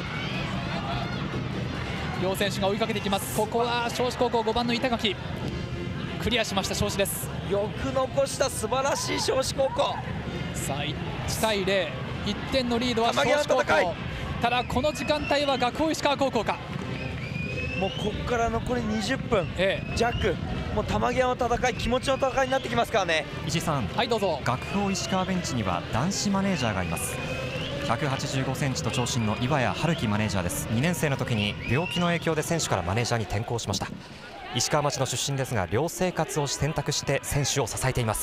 両選手が追いかけていきます。ここは尚志高校ごばんの板垣、クリアしました。尚志です。 よく残した、素晴らしい尚志高校。 さあいちたいゼロ、いってんのリードは尚志高校。ただこの時間帯は学法石川高校か。 もうここから残りにじゅっぷん弱、もう玉際の戦い、気持ちの戦いになってきますからね。 石井さん、 はい、どうぞ。 学法石川ベンチには男子マネージャーがいます。ひゃくはちじゅうごセンチと長身の岩谷春樹マネージャーです。にねん生の時に病気の影響で選手からマネージャーに転向しました。石川町の出身ですが、寮生活を選択して選手を支えています。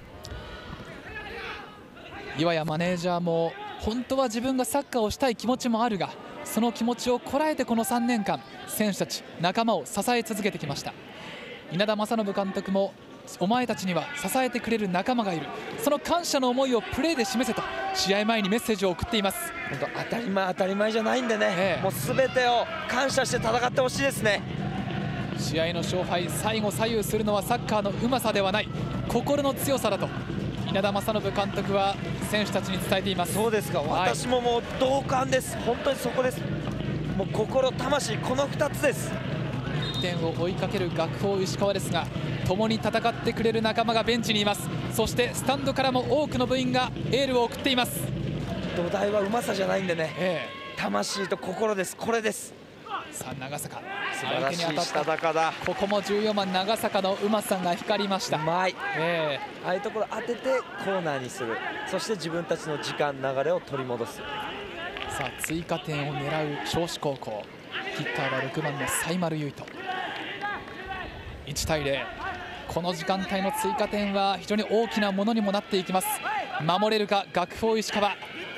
岩谷マネージャーも本当は自分がサッカーをしたい気持ちもあるが、その気持ちをこらえてこのさんねんかん選手たち仲間を支え続けてきました。稲田正信監督も、お前たちには支えてくれる仲間がいる、その感謝の思いをプレーで示せと試合前にメッセージを送っています。 本当当たり前当たり前じゃないんでね、ええ、もう全てを感謝して戦ってほしいですね。 試合の勝敗、最後左右するのはサッカーのうまさではない、心の強さだと稲田正信監督は選手たちに伝えています。 そうですか、はい、私ももう同感です。本当にそこです。もう心魂、このふたつです。 いってんを追いかける学法石川ですが、共に戦ってくれる仲間がベンチにいます。そしてスタンドからも多くの部員がエールを送っています。 土台はうまさじゃないんでね、 ええ、魂と心です。これです。 さあ長坂、 素晴らしいしたたかだ。 ここもじゅうよんばん長坂のうまさが光りました。 うまい、 えー、ああいうところ当ててコーナーにする、そして自分たちの時間流れを取り戻す。 さあ追加点を狙う尚志高校、キッカーはろくばんの才丸唯斗。いちたいゼロ、この時間帯の追加点は非常に大きなものにもなっていきます。守れるか学法石川。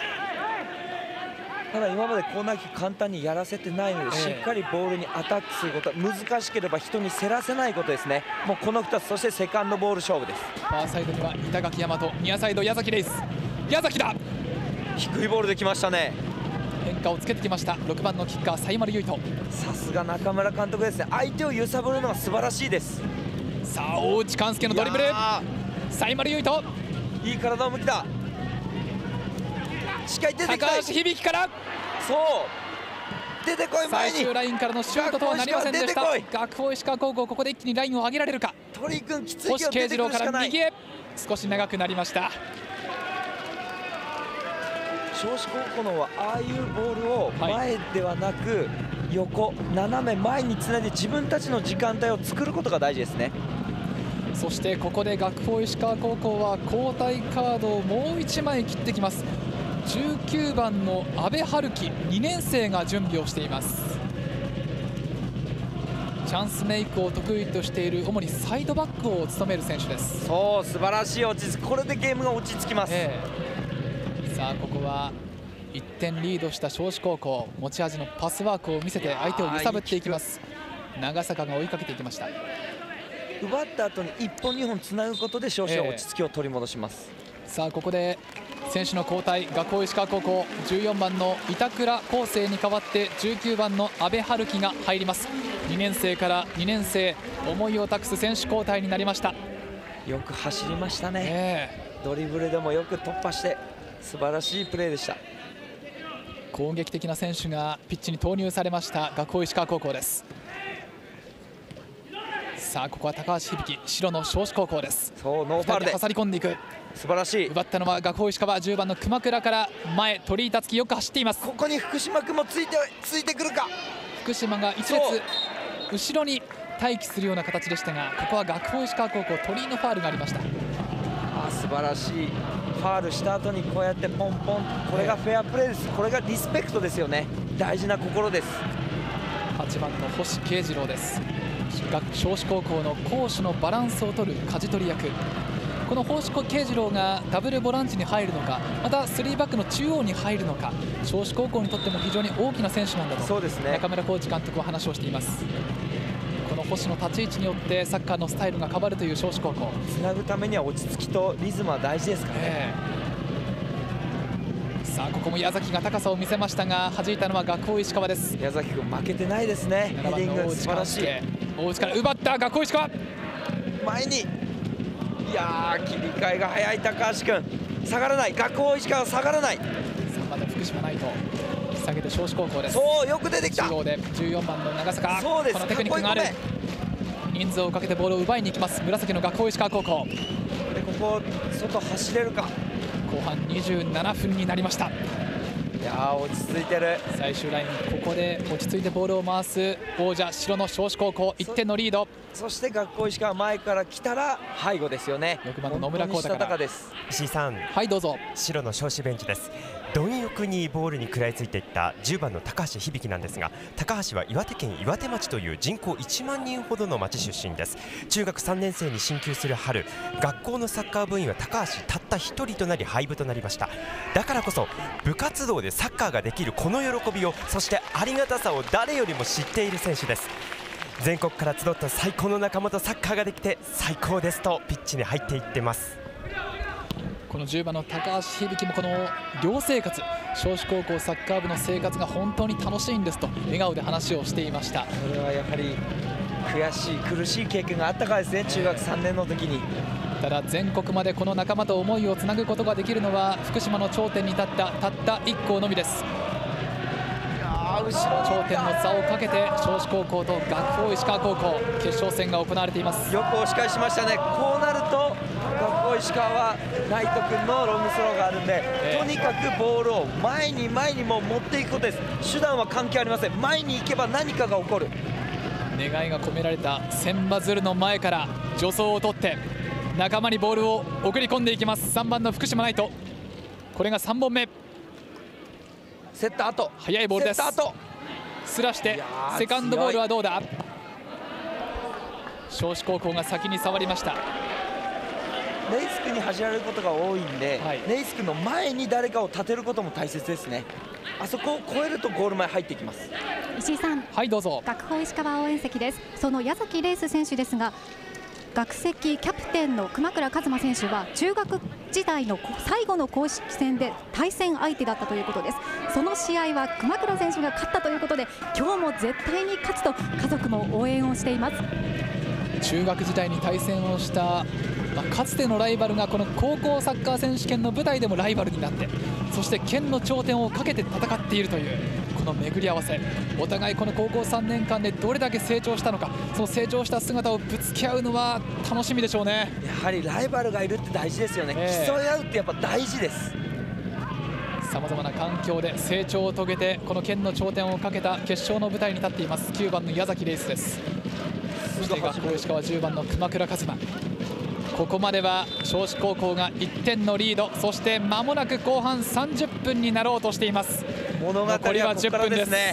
ただ今までコーナーキック簡単にやらせてないので、えー、しっかりボールにアタックすること、難しければ人に競らせないことですね。もうこのふたつ、そしてセカンドボール勝負です。 ファーサイドには板垣大和、ニアサイド矢崎レイス。矢崎だ、 低いボールできましたね。 変化をつけてきました。ろくばんのキッカー才丸唯斗。 さすが中村監督ですね。相手を揺さぶるのが素晴らしいです。 さあ大内勘介のドリブル、才丸唯斗、 いい体を向きだ。しっかり出てきた。 高橋響からそう出てこい、前に最終ラインからのシュートとはなりませんでした。学法石川高校、ここで一気にラインを上げられるか。 鳥君きつい、 星慶次郎から右へ少し長くなりました。 尚志高校のはああいうボールを前ではなく横、斜め前につないで自分たちの時間帯を作ることが大事ですね。 そしてここで学法石川高校は交代カードをもういちまい切ってきます。じゅうきゅうばんの阿部春樹、にねん生が準備をしています。 チャンスメイクを得意としている主にサイドバックを務める選手です。 そう素晴らしい落ち着き、これでゲームが落ち着きます、えー、さあここはいってんリードした尚志高校、持ち味のパスワークを見せて相手を揺さぶっていきます。長坂が追いかけていきました。 奪った後にいっぽんにほんつなぐことで尚志は落ち着きを取り戻します、 えー、さあここで選手の交代、学法石川高校じゅうよんばんの板倉康生に代わってじゅうきゅうばんの阿部春樹が入ります。にねん生からにねん生、思いを託す選手交代になりました。 よく走りましたね、 えー、ドリブルでもよく突破して素晴らしいプレーでした。 攻撃的な選手がピッチに投入されました学法石川高校です。さあここは高橋響、白の尚志高校です。 そうノーファウルで挟み込んでいく、 素晴らしい。 奪ったのは学法石川じゅうばんの熊倉から前、鳥居達樹よく走っています。 ここに福島君もついてついてくるか。 福島が一列後ろに待機するような形でしたが、ここは学法石川高校鳥居のファールがありました。 あ素晴らしい。ファールした後にこうやってポンポン、これがフェアプレーです。これがリスペクトですよね。大事な心です。 はちばんの星慶次郎です。尚志高校の攻守のバランスを取る舵取り役、この星慶次郎がダブルボランチに入るのか、またスリーバックの中央に入るのか、尚志高校にとっても非常に大きな選手なんだと、 そうですね、 中村コーチ監督は話をしています。この星の立ち位置によってサッカーのスタイルが変わるという尚志高校、 つなぐためには落ち着きとリズムは大事ですからね、えー、さあここも矢崎が高さを見せましたが、弾いたのは学法石川です。 矢崎君負けてないですね。ヘディング素晴らしい。 大内から奪った学法石川、 前に、いやー切り替えが早い高橋君、下がらない、学法石川下がらない。 さんばんの福島ナイト下げて尚志高校です。 そうよく出てきた。 中央でじゅうよんばんの長坂、 そうです、 このテクニックがある。人数をかけてボールを奪いに行きます紫の学法石川高校で、ここ外走れるか。 後半にじゅうななふんになりました。 いやー落ち着いてる。 最終ライン、ここで落ち着いてボールを回す王者白の尚志高校、いってんのリード。 そ, そして学法石川前から来たら背後ですよね。 ろくばんの野村光太からです。 石井さん、 はいどうぞ。 白の尚志ベンチです。貪欲にボールに食らいついていったじゅうばんの高橋響なんですが、高橋は岩手県岩手町という人口いちまんにんほどの町出身です。中学さんねん生に進級する春、学校のサッカー部員は高橋たったひとりとなり廃部となりました。だからこそ部活動でサッカーができるこの喜びを、そしてありがたさを誰よりも知っている選手です。全国から集った最高の仲間とサッカーができて最高ですとピッチに入っていってます。 このじゅうばんの高橋響もこの寮生活、尚志高校サッカー部の生活が本当に楽しいんですと笑顔で話をしていました。 それはやはり悔しい苦しい経験があったからですね、中学さんねんの時に。 ただ全国までこの仲間と思いをつなぐことができるのは福島の頂点に立ったたったいっ校のみです。 後ろ頂点の座をかけて尚志高校と学法石川高校、決勝戦が行われています。 よく押し返しましたね。こうなると学法石川はナイト君のロングスローがあるんで、えー、とにかくボールを前に前にも持っていくことです。手段は関係ありません。前に行けば何かが起こる。 願いが込められた千羽鶴の前から助走を取って仲間にボールを送り込んでいきます。さんばんの福島ナイト、これがさんぼんめ。 セット後、 速いボールです。すらしてセカンドボールはどうだ。尚志高校が先に触りました。 レイス君に走られることが多いんで、はい、レイス君の前に誰かを立てることも大切ですね。あそこを越えるとゴール前入ってきます。 石井さん、 はいどうぞ。 学法石川応援席です。その矢崎レイス選手ですが、学籍キャプテンの熊倉一馬選手は中学時代の最後の公式戦で対戦相手だったということです。その試合は熊倉選手が勝ったということで、今日も絶対に勝つと家族も応援をしています。 中学時代に対戦をした、まあ、かつてのライバルがこの高校サッカー選手権の舞台でもライバルになって、そして県の頂点をかけて戦っているというこの巡り合わせ、お互いこの高校さんねんかんでどれだけ成長したのか、その成長した姿をぶつけ合うのは楽しみでしょうね。 やはりライバルがいるって大事ですよね、えー、競い合うってやっぱ大事です。 さまざまな環境で成長を遂げてこの県の頂点をかけた決勝の舞台に立っていますきゅうばんの矢崎レイスです。そして学法石川じゅうばんの熊倉一馬、ここまでは尚志高校がいってんのリード、そして間もなく後半さんじゅっぷんになろうとしています。 物語はここからですね。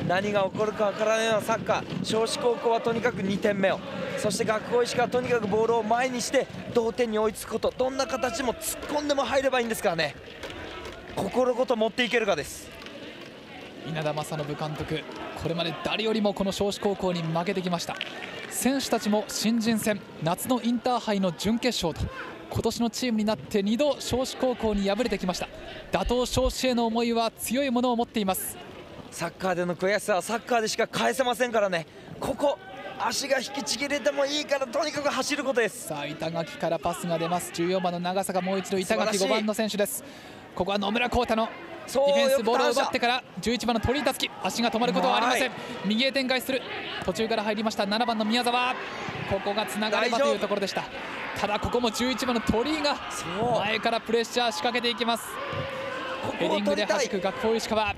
何が起こるかわからないようなサッカー。尚志高校はとにかくにてんめを、そして学法石川はとにかくボールを前にして同点に追いつくこと、どんな形も突っ込んでも入ればいいんですからね、心ごと持っていけるかです。 稲田正信監督、これまで誰よりもこの尚志高校に負けてきました。選手たちも新人戦、夏のインターハイの準決勝と今年のチームになってにど尚志高校に敗れてきました。打倒尚志への思いは強いものを持っています。 サッカーでの悔しさはサッカーでしか返せませんからね。ここ足が引きちぎれてもいいからとにかく走ることです。 さあ板垣からパスが出ます。じゅうよんばんの長坂、もう一度板垣ごばんの選手です。ここは野村光太のディフェンス、ボールを奪ってからじゅういちばんの鳥居達樹、足が止まることはありません。右へ展開する、途中から入りましたななばんの宮澤、ここがつながればというところでした。ただここもじゅういちばんの鳥居が前からプレッシャー仕掛けていきます。ヘディングで弾く学法石川、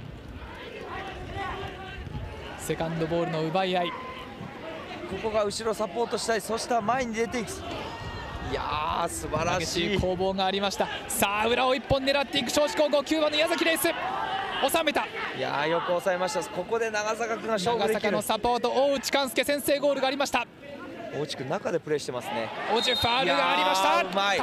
セカンドボールの奪い合い。 ここが後ろサポートしたい、そしたら前に出ていく。いやー素晴らしい激しい攻防がありました。さあ裏を一本狙っていく尚志高校、きゅうばんの矢崎レース収めた。 いやーよく抑えました。ここで長坂君が勝負できる。 長坂のサポート、大内寛介先制ゴールがありました。 大内君中でプレーしてますね。 大内ファウルがありました。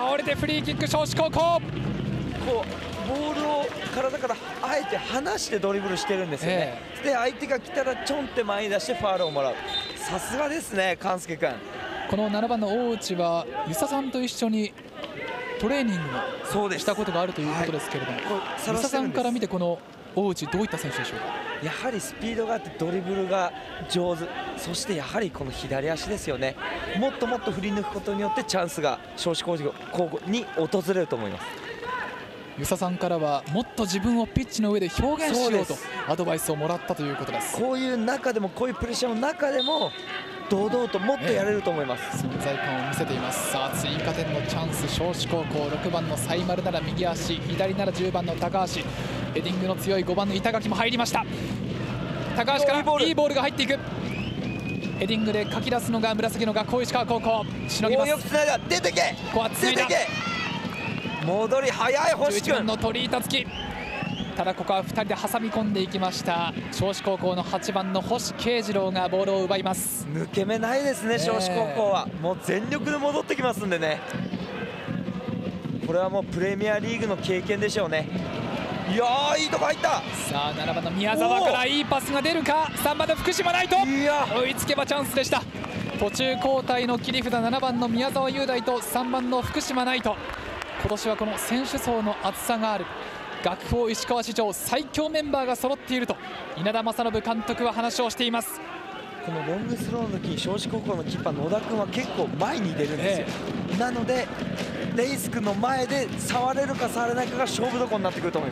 倒れてフリーキック尚志高校。 こうボールを体からあえて離してドリブルしてるんですよね、えー、で相手が来たらちょんって前に出してファウルをもらう。さすがですね寛介君。 このななばんの大内は遊佐さんと一緒にトレーニングをしたことがあるということですけれども、遊佐さんから見てこの大内どういった選手でしょうか。 やはりスピードがあってドリブルが上手、そしてやはりこの左足ですよね。もっともっと振り抜くことによってチャンスが尚志高校に訪れると思います。 遊佐さんからはもっと自分をピッチの上で表現しようとアドバイスをもらったということです。 こういう中でもこういうプレッシャーの中でも堂々ともっとやれると思います、 ええ、存在感を見せています。さあ追加点のチャンス尚志高校、ろくばんのサイマルなら右足、左ならじゅうばんの高橋、ヘディングの強いごばんの板垣も入りました。高橋からいいボールが入っていく。ヘディングでかき出すのが紫の学法石川高校、しのぎます。 よくつないだ、出てけ、 ここはつないだ、 戻り早い星君。 じゅういちばんの鳥居達樹、ただここはふたりで挟み込んでいきました。尚志高校のはちばんの星慶次郎がボールを奪います。 抜け目ないですね尚志高校は。もう全力で戻ってきますんでね、これはもうプレミアリーグの経験でしょうね。いやーいいとこ入った。 さあななばんの宮澤からいいパスが出るか。さんばんの福島ナイト、追いつけばチャンスでした。途中交代の切り札ななばんの宮澤雄大とさんばんの福島ナイト、今年はこの選手層の厚さがある学法石川史上最強メンバーが揃っていると稲田正信監督は話をしています。 このロングスローの時に尚志高校のキーパー野田君は結構前に出るんですよ、ええ、なのでレイス君の前で触れるか触れないかが勝負どころになってくると思います。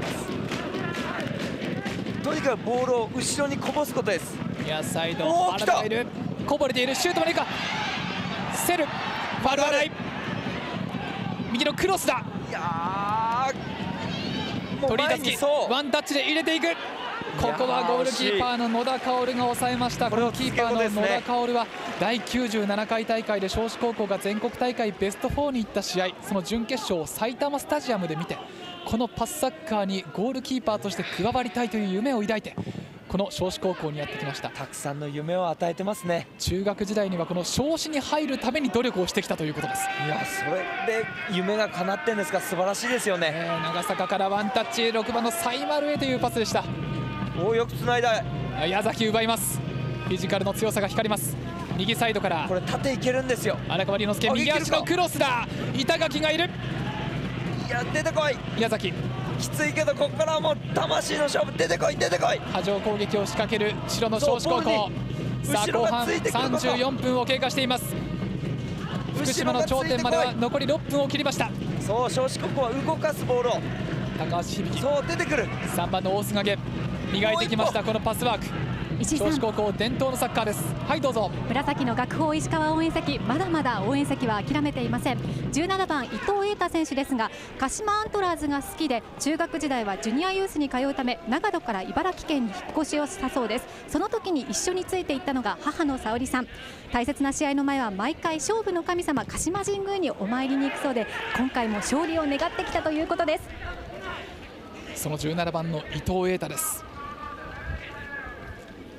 とにかくボールを後ろにこぼすことです。 ニアサイド、原田がいる、こぼれている、シュートまでいくか、セル、ファウルはない、右のクロスだ。 いやー鳥居達樹、ワンタッチで入れていく。ここはゴールキーパーの野田薫が抑えました。このキーパーの野田薫はだいきゅうじゅうななかい大会で尚志高校が全国大会ベストよんに行った試合、その準決勝を埼玉スタジアムで見て、このパスサッカーにゴールキーパーとして加わりたいという夢を抱いてこの尚志高校にやってきました。 たくさんの夢を与えてますね。 中学時代にはこの尚志に入るために努力をしてきたということです。 いやそれで夢が叶ってんですか、素晴らしいですよね、 えー、長坂からワンタッチ、ろくばんのサイマルへというパスでした。 およくつないだ。 矢崎奪います。フィジカルの強さが光ります。右サイドからこれ縦いけるんですよ。 荒川龍之介、右足のクロスだ。板垣がいる。 いや出てこい矢崎、 きついけどここからはもう魂の勝負、出てこい出てこい。 波状攻撃を仕掛ける白の尚志高校。さあ後半さんじゅうよんぷんを経過しています。福島の頂点までは残りろっぷんを切りました。 そう尚志高校は動かすボールを、 高橋響、 そう出てくるさんばんの大須賀磨いてきました。このパスワーク、尚志高校伝統のサッカーです。はいどうぞ。 紫の学法石川応援席、まだまだ応援席は諦めていません。じゅうななばん伊藤瑛太選手ですが、鹿島アントラーズが好きで中学時代はジュニアユースに通うため長野から茨城県に引っ越しをしたそうです。その時に一緒についていったのが母の沙織さん。大切な試合の前は毎回勝負の神様鹿島神宮にお参りに行くそうで、今回も勝利を願ってきたということです。 そのじゅうななばんの伊藤瑛太です。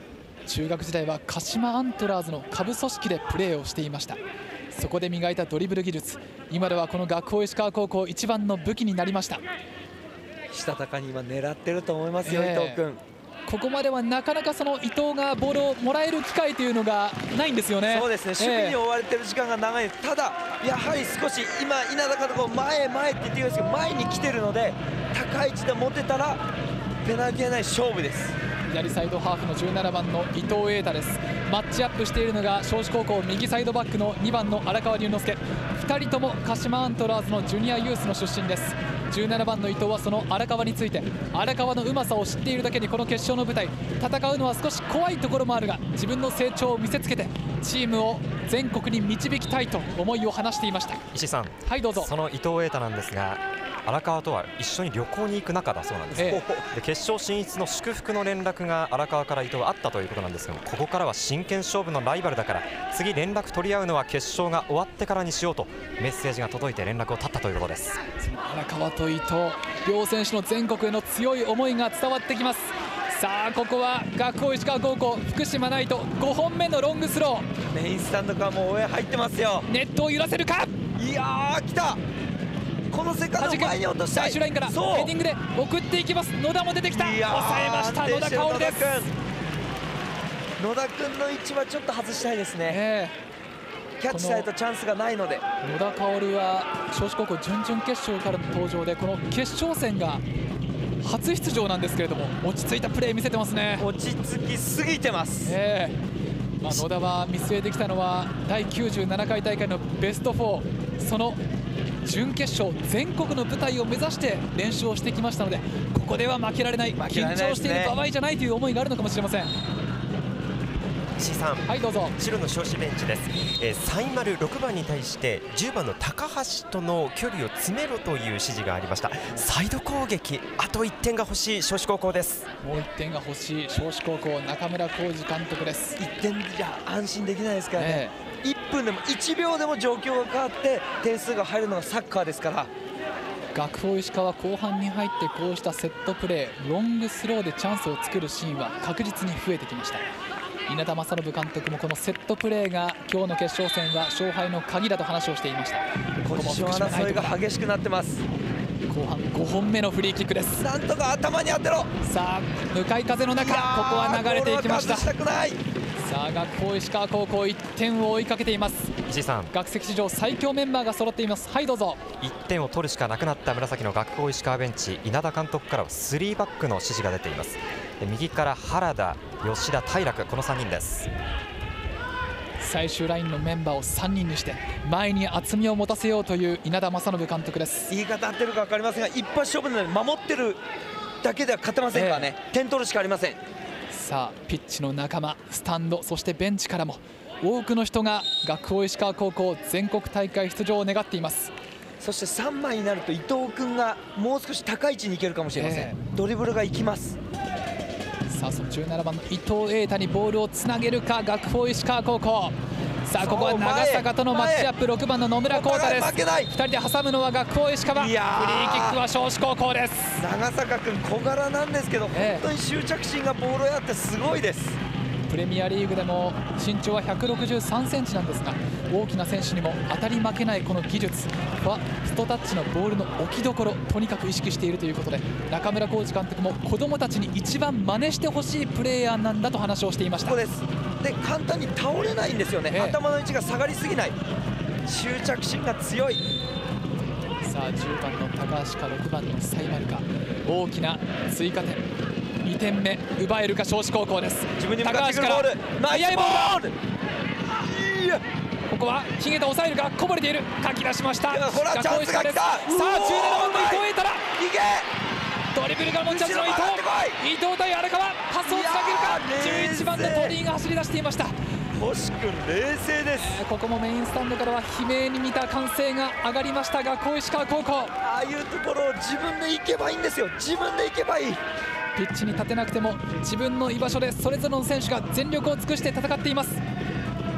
中学時代は鹿島アントラーズの下部組織でプレーをしていました。そこで磨いたドリブル技術、今ではこの学法石川高校一番の武器になりました。 したたかに今狙ってると思いますよ、えー、伊藤君。 ここまではなかなかその伊藤がボールをもらえる機会というのがないんですよね。 そうですね、守備に追われてる時間が長いです、えー、ただやはり少し今稲田監督前へ前って言ってるんですけど、前に来てるので高い位置で持てたらペナルティーない勝負です。 左サイドハーフのじゅうななばんの伊藤瑛太です。マッチアップしているのが尚志高校右サイドバックのにばんの荒川龍之介、ふたりとも鹿島アントラーズのジュニアユースの出身です。じゅうななばんの伊藤はその荒川について、荒川のうまさを知っているだけにこの決勝の舞台戦うのは少し怖いところもあるが、自分の成長を見せつけてチームを全国に導きたいと思いを話していました。 石井さん、 はいどうぞ。 その伊藤瑛太なんですが、荒川とは一緒に旅行に行く仲だそうなんです、ええ、で決勝進出の祝福の連絡が荒川から伊藤はあったということなんですけども、ここからは真剣勝負のライバルだから次連絡取り合うのは決勝が終わってからにしようとメッセージが届いて連絡を絶ったということです。 その荒川と伊藤、両選手の全国への強い思いが伝わってきます。さあここは学法石川高校福島ナイトごほんめのロングスロー、メインスタンドからもう応援入ってますよ。 ネットを揺らせるか。 いやー来た、このセカンド前に落としたい。 最終ラインからヘディングで送っていきます。野田も出てきた、抑えました野田薫です。 野田君の位置はちょっと外したいですね、えー、キャッチされたチャンスがないので。 野田薫は尚志高校準々決勝からの登場で、この決勝戦が初出場なんですけれども落ち着いたプレー見せてますね。 落ち着きすぎてます、 えーまあ、野田は見据えてきたのはだいきゅうじゅうななかい大会のベストフォー、その準決勝全国の舞台を目指して練習をしてきましたので、ここでは負けられない、緊張している場合じゃないという思いがあるのかもしれません。 石井さん、 はいどうぞ。 白の尚志ベンチです、えー、サイマルろくばんに対してじゅうばんの高橋との距離を詰めろという指示がありました。サイド攻撃あといってんが欲しい尚志高校です。 もういってんが欲しい尚志高校中村浩二監督です。 いってんじゃ安心できないですからね、えーいっぷんでもいちびょうでも状況が変わって点数が入るのがサッカーですから。 学法石川後半に入ってこうしたセットプレー、ロングスローでチャンスを作るシーンは確実に増えてきました。稲田正信監督もこのセットプレーが今日の決勝戦は勝敗の鍵だと話をしていました。 ポジション争いが激しくなってます。 後半ごほんめのフリーキックです。 なんとか頭に当てろ。 さあ向かい風の中、ここは流れていきました。 さあ学法石川高校いってんを追いかけています。 石井さん、 学籍史上最強メンバーが揃っています。はいどうぞ。 いってんを取るしかなくなった紫の学法石川ベンチ、稲田監督からはスリーバックの指示が出ています。右から原田、吉田、平楽、このさんにんです。 最終ラインのメンバーをさんにんにして前に厚みを持たせようという稲田正信監督です。 言い方合ってるか分かりませんが、一発勝負なので守ってるだけでは勝てませんからね、えー、点取るしかありません。 さあピッチの仲間、スタンド、そしてベンチからも多くの人が学法石川高校全国大会出場を願っています。 そしてさんまいになると伊藤君がもう少し高い位置に行けるかもしれません、えー、ドリブルが行きます。 さあそのじゅうななばんの伊藤瑛太にボールをつなげるか学法石川高校。さあここは長坂とのマッチアップ、ろくばんの野村浩太です。ふたりで挟むのは学法石川、フリーキックは尚志高校です。 長坂君小柄なんですけど、ええ、本当に執着心がボールへあってすごいです。 プレミアリーグでも身長はひゃくろくじゅうさんセンチなんですが、大きな選手にも当たり負けないこの技術、ファストタッチのボールの置きどころ、とにかく意識しているということで、中村浩二監督も子どもたちに一番真似してほしいプレーヤーなんだと話をしていました。 そうです。で簡単に倒れないんですよね、ええ、頭の位置が下がりすぎない、執着心が強い。 さあじゅうばんの高橋かろくばんのサイマルか、大きな追加点にてんめ奪えるか尚志高校です。 自分に向かってくるボール、 速いボール、ここはヒゲと抑えるがこぼれている、かき出しました。 ほらチャンスが来た。さあじゅうななばんの伊藤瑛太だ、 いけドリブルが持ち味の伊藤、伊藤対荒川、パスをつなげるか。じゅういちばんの鳥居が走り出していました。 星君冷静です。 ここもメインスタンドからは悲鳴に似た歓声が上がりましたが、学法石川高校、 ああいうところを自分で行けばいいんですよ。自分で行けばいい。 ピッチに立てなくても自分の居場所でそれぞれの選手が全力を尽くして戦っています。こ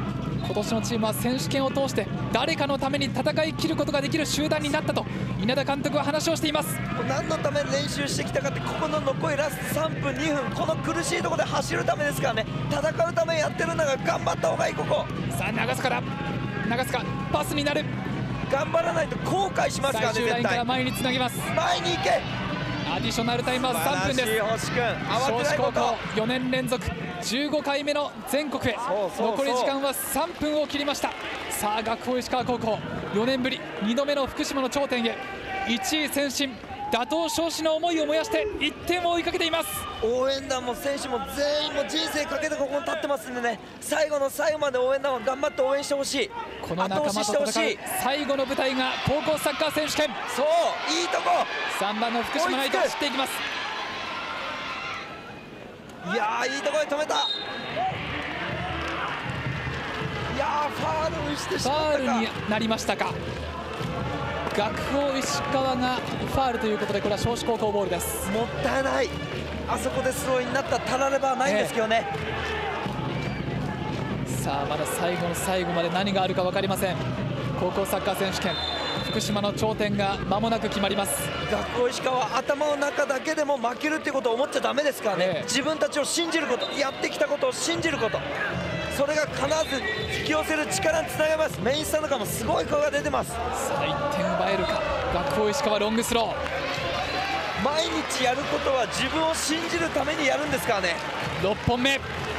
今年のチームは選手権を通して誰かのために戦い切ることができる集団になったと稲田監督は話をしています。 何のために練習してきたかって、ここの残りラストさんぷんにふん、この苦しいところで走るためですからね。戦うためにやってるんだから頑張った方がいい。ここさあ長須から長須かパスになる。 頑張らないと後悔しますからね。 最終ラインから前につなぎます。 前に行け。 アディショナルタイムはさんぷんです。 星君慌てないこと。 高校よねん連続じゅうごかいめの全国へ。残り時間はさんぷんを切りました。さあ学法石川高校よねんぶりにどめの福島の頂点へ、いちい先進打倒昇進の思いを燃やしていってんを追いかけています。 応援団も選手も全員も人生かけてここに立ってますんでね、最後の最後まで応援団は頑張って応援してほしい。 この仲間と戦う最後の舞台が高校サッカー選手権。 そういいとこ。 さんばんの福島ライト走っていきます。 いやーいいところで止めた。いやーファールしてしまったか。 ファールになりましたか。学法石川がファールということで、これは尚志高校ボールです。 もったいない。あそこでスローインになったらたらればないんですけどね、 ええ、さあまだ最後の最後まで何があるか分かりません。高校サッカー選手権福島の頂点が間もなく決まります。 学法石川は頭の中だけでも負けるっていうことを思っちゃダメですからね、ええ、自分たちを信じること、やってきたことを信じること、それが必ず引き寄せる力につながります。メインスタンドからもすごい声が出てます。さあいってん奪えるか。学法石川ロングスロー。 毎日やることは自分を信じるためにやるんですからね。 ろっぽんめ。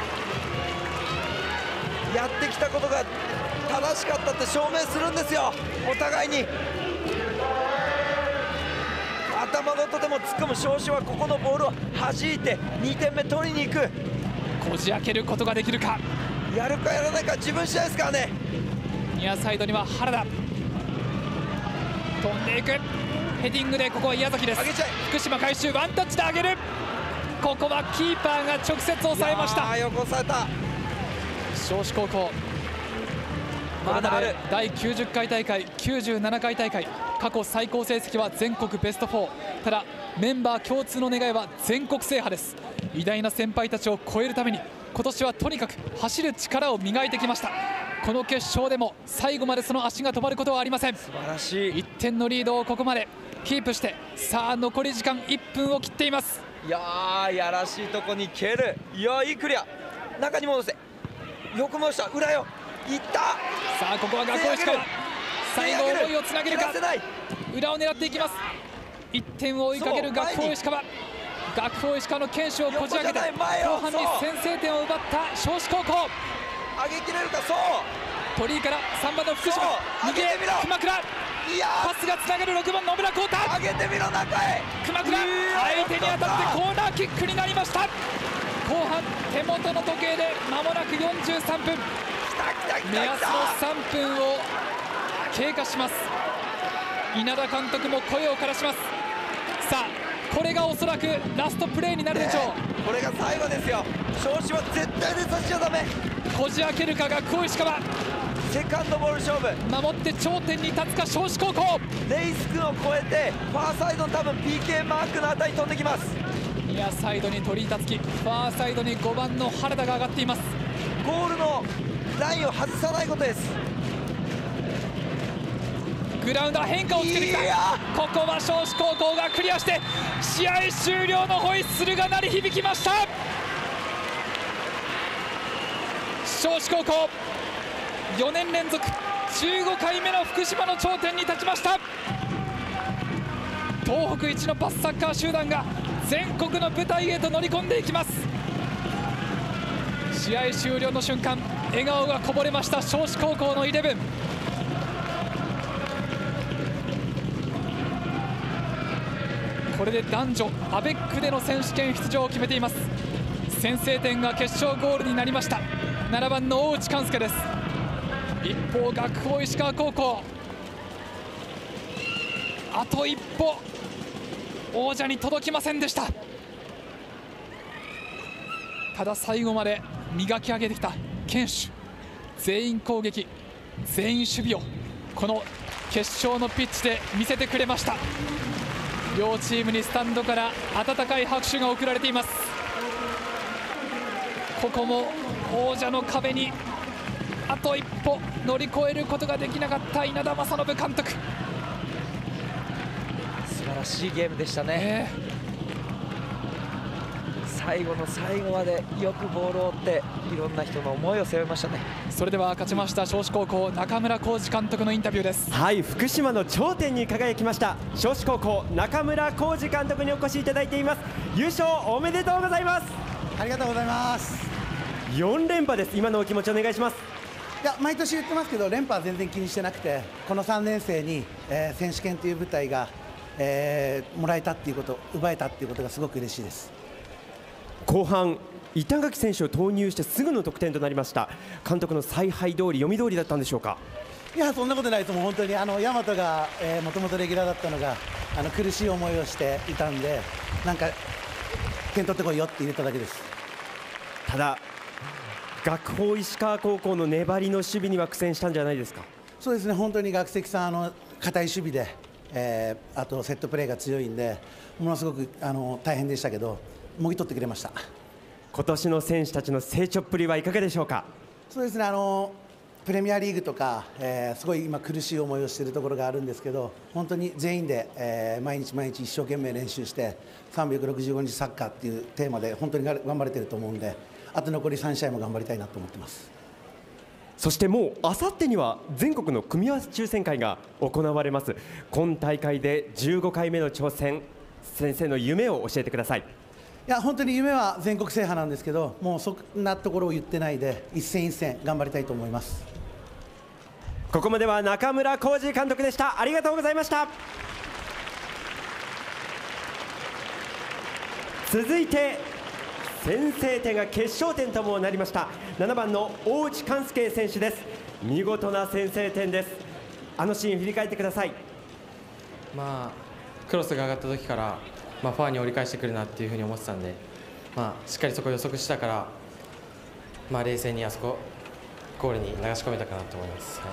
やってきたことが正しかったって証明するんですよ、お互いに。頭ごとでも突っ込む尚志はここのボールを弾いてにてんめ取りに行く。 こじ開けることができるか。 やるかやらないか自分次第ですからね。 ニアサイドには原田飛んでいく。ヘディングでここは宮崎です。福島回収ワンタッチで上げる。ここはキーパーが直接抑えました。 あよく抑えた。 尚志高校まだある。だいきゅうじゅっかい大会きゅうじゅうななかい大会過去最高成績は全国ベストフォー。ただメンバー共通の願いは全国制覇です。偉大な先輩たちを超えるために今年はとにかく走る力を磨いてきました。この決勝でも最後までその足が止まることはありません。 素晴らしい。 いってんのリードをここまでキープして、さあ残り時間いっぷんを切っています。 いやーやらしいとこに蹴る。いやいいクリア。中に戻せ。よく戻した。裏よいった。 さあここは学法石川最後思いをつなげるか。裏を狙っていきます。いってんを追いかける学法石川。学法石川の堅守をこじ開けて後半に先制点を奪った尚志高校。 上げきれるか。そう鳥居からさんばんの福島逃げ熊倉。パスがつながるろくばん野村光太。 上げてみろ中へ。 熊倉相手に当たってコーナーキックになりました。後半手元の時計で間もなくよんじゅうさんぷん。目安のさんぷんを経過します。稲田監督も声を枯らします。さあこれがおそらくラストプレーになるでしょう、ね、 これが最後ですよ。尚志は絶対でさせちゃダメ。 こじ開けるか学法石川。 セカンドボール勝負。 守って頂点に立つか尚志高校。 レイス君を越えてファーサイドの多分 ピーケー マークのあたりに飛んできます。 ニアサイドに鳥居達樹、ファーサイドにごばんの原田が上がっています。 ゴールのラインを外さないことです。 グラウンダー変化をつけてきた。ここは尚志高校がクリアして試合終了のホイッスルが鳴り響きました。尚志高校よねん連続じゅうごかいめの福島の頂点に立ちました。東北一のパスサッカー集団が全国の舞台へと乗り込んでいきます。試合終了の瞬間笑顔がこぼれました尚志高校のイレブン。これで男女アベックでの選手権出場を決めています。先制点が決勝ゴールになりました。ななばんの大内寛介です。一方学法石川高校あと一歩王者に届きませんでした。ただ最後まで磨き上げてきた堅守、全員攻撃全員守備をこの決勝のピッチで見せてくれました。両チームにスタンドから温かい拍手が送られています。ここも王者の壁にあと一歩乗り越えることができなかった稲田正信監督。 素晴らしいゲームでしたね、えー最後の最後までよくボールを追っていろんな人の思いを背負いましたね。 それでは勝ちました尚志高校中村浩二監督のインタビューです。 はい、福島の頂点に輝きました尚志高校中村浩二監督にお越しいただいています。優勝おめでとうございます。 ありがとうございます。 よん連覇です。今のお気持ちお願いします。 いや毎年言ってますけど連覇は全然気にしてなくて、このさんねん生に、えー、選手権という舞台が、えー、もらえたっていうこと、奪えたっていうことがすごく嬉しいです。 後半板垣選手を投入してすぐの得点となりました。監督の采配通り読み通りだったんでしょうか。 いやそんなことないと思う。本当にあの大和がもともとレギュラーだったのがあの苦しい思いをしていたんで、なんか点取ってこいよって入れただけです。 ただ学法石川高校の粘りの守備には苦戦したんじゃないですか。 そうですね、本当に学籍さんあの堅い守備で、えー、あとセットプレーが強いんでものすごくあの大変でしたけどもぎ取ってくれました。 今年の選手たちの成長っぷりはいかがでしょうか。 そうですね、あのプレミアリーグとか、えー、すごい今苦しい思いをしているところがあるんですけど、本当に全員で、えー、毎日毎日一生懸命練習してさんびゃくろくじゅうごにちサッカーっていうテーマで本当に頑張れていると思うんで、あと残りさん試合も頑張りたいなと思ってます。 そしてもうあさってには全国の組み合わせ抽選会が行われます。今大会でじゅうごかいめの挑戦、先生の夢を教えてください。 いや本当に夢は全国制覇なんですけど、もうそんなところを言ってないで一戦一戦頑張りたいと思います。 ここまでは中村浩二監督でした。ありがとうございました。続いて先制点が決勝点ともなりましたななばんの大内寛介選手です。見事な先制点です。あのシーン振り返ってください。 まあクロスが上がった時からまあ、ファーに折り返してくるなっていうふうに思ってたんで、まあ、しっかりそこを予測したから、まあ、冷静にあそこゴールに流し込めたかなと思います、はい、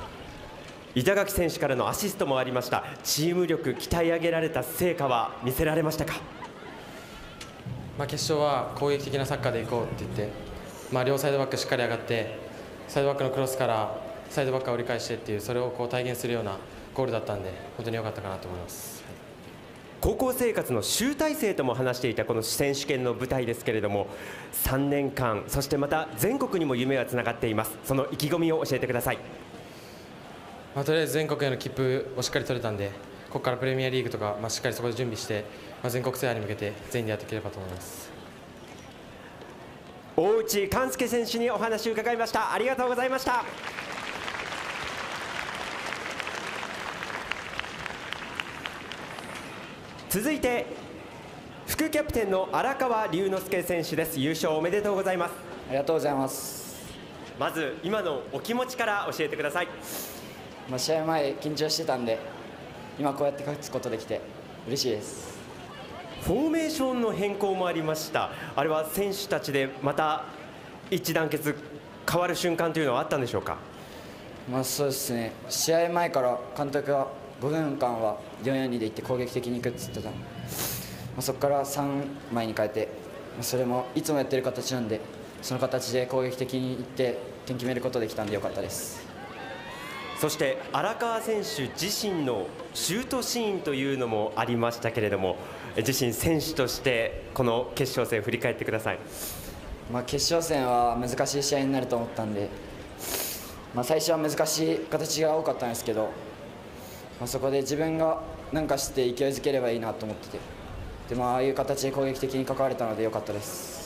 板垣選手からのアシストもありました。チーム力鍛え上げられた成果は見せられましたか。 まあ、決勝は攻撃的なサッカーでいこうって言って、まあ、両サイドバックしっかり上がってサイドバックのクロスからサイドバックが折り返してっていう、それをこう体現するようなゴールだったんで本当に良かったかなと思います。 高校生活の集大成とも話していたこの選手権の舞台ですけれども、さんねんかんそしてまた全国にも夢はつながっています。その意気込みを教えてください。 まあ、とりあえず全国への切符をしっかり取れたんで、ここからプレミアリーグとか、まあ、しっかりそこで準備して、まあ、全国制覇に向けて全員でやっていければと思います。 大内寛介選手にお話を伺いました。ありがとうございました。続いて副キャプテンの荒川龍之介選手です。優勝おめでとうございます。 ありがとうございます。 まず今のお気持ちから教えてください。 まあ、試合前緊張してたんで、今こうやって勝つことできて嬉しいです。 フォーメーションの変更もありました。あれは選手たちでまた一致団結変わる瞬間というのはあったんでしょうか。 まあそうですね、試合前から監督がごふんかんはよんよんにでいって攻撃的にいくって言ってたので、まあ、そこからさんまいに変えて、まあ、それもいつもやってる形なんで、その形で攻撃的にいって点決めることできたんでよかったです。 そして荒川選手自身のシュートシーンというのもありましたけれども、自身選手としてこの決勝戦振り返ってください。 まあ決勝戦は難しい試合になると思ったんで、まあ、最初は難しい形が多かったんですけど、まあ、そこで自分が何かして勢いづければいいなと思ってて、で、まあ、ああいう形で攻撃的に関われたのでよかったです。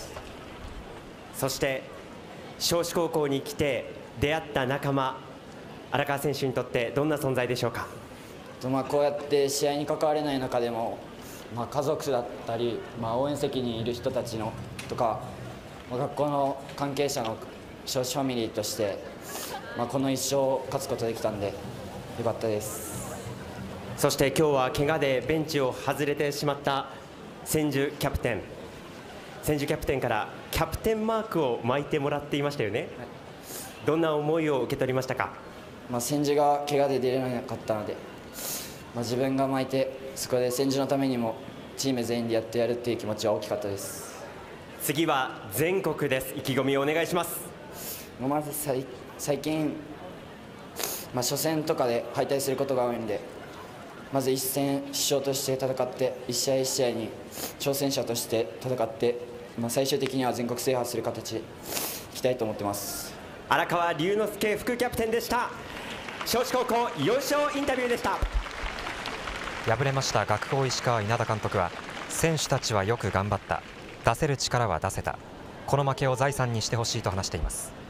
そして尚志高校に来て出会った仲間、荒川選手にとってどんな存在でしょうか。 まあこうやって試合に関われない中でも、まあ、家族だったり、まあ、応援席にいる人たちのとか、まあ、学校の関係者の尚志ファミリーとして、まあ、この一勝勝つことできたんでよかったです。 そして今日は怪我でベンチを外れてしまった千住キャプテン、千住キャプテンからキャプテンマークを巻いてもらっていましたよね、はい、どんな思いを受け取りましたか。 まあ、千住が怪我で出れなかったので、まあ、自分が巻いてそこで千住のためにもチーム全員でやってやるっていう気持ちは大きかったです。 次は全国です。意気込みをお願いします。 まず最最近、まあ、初戦とかで敗退することが多いので、まず一戦主将として戦って、一試合一試合に挑戦者として戦って、まあ、最終的には全国制覇する形でいきたいと思ってます。 荒川龍之介副キャプテンでした。尚志高校よん勝インタビューでした。 敗れました学法石川稲田監督は、選手たちはよく頑張った、出せる力は出せた、この負けを財産にしてほしいと話しています。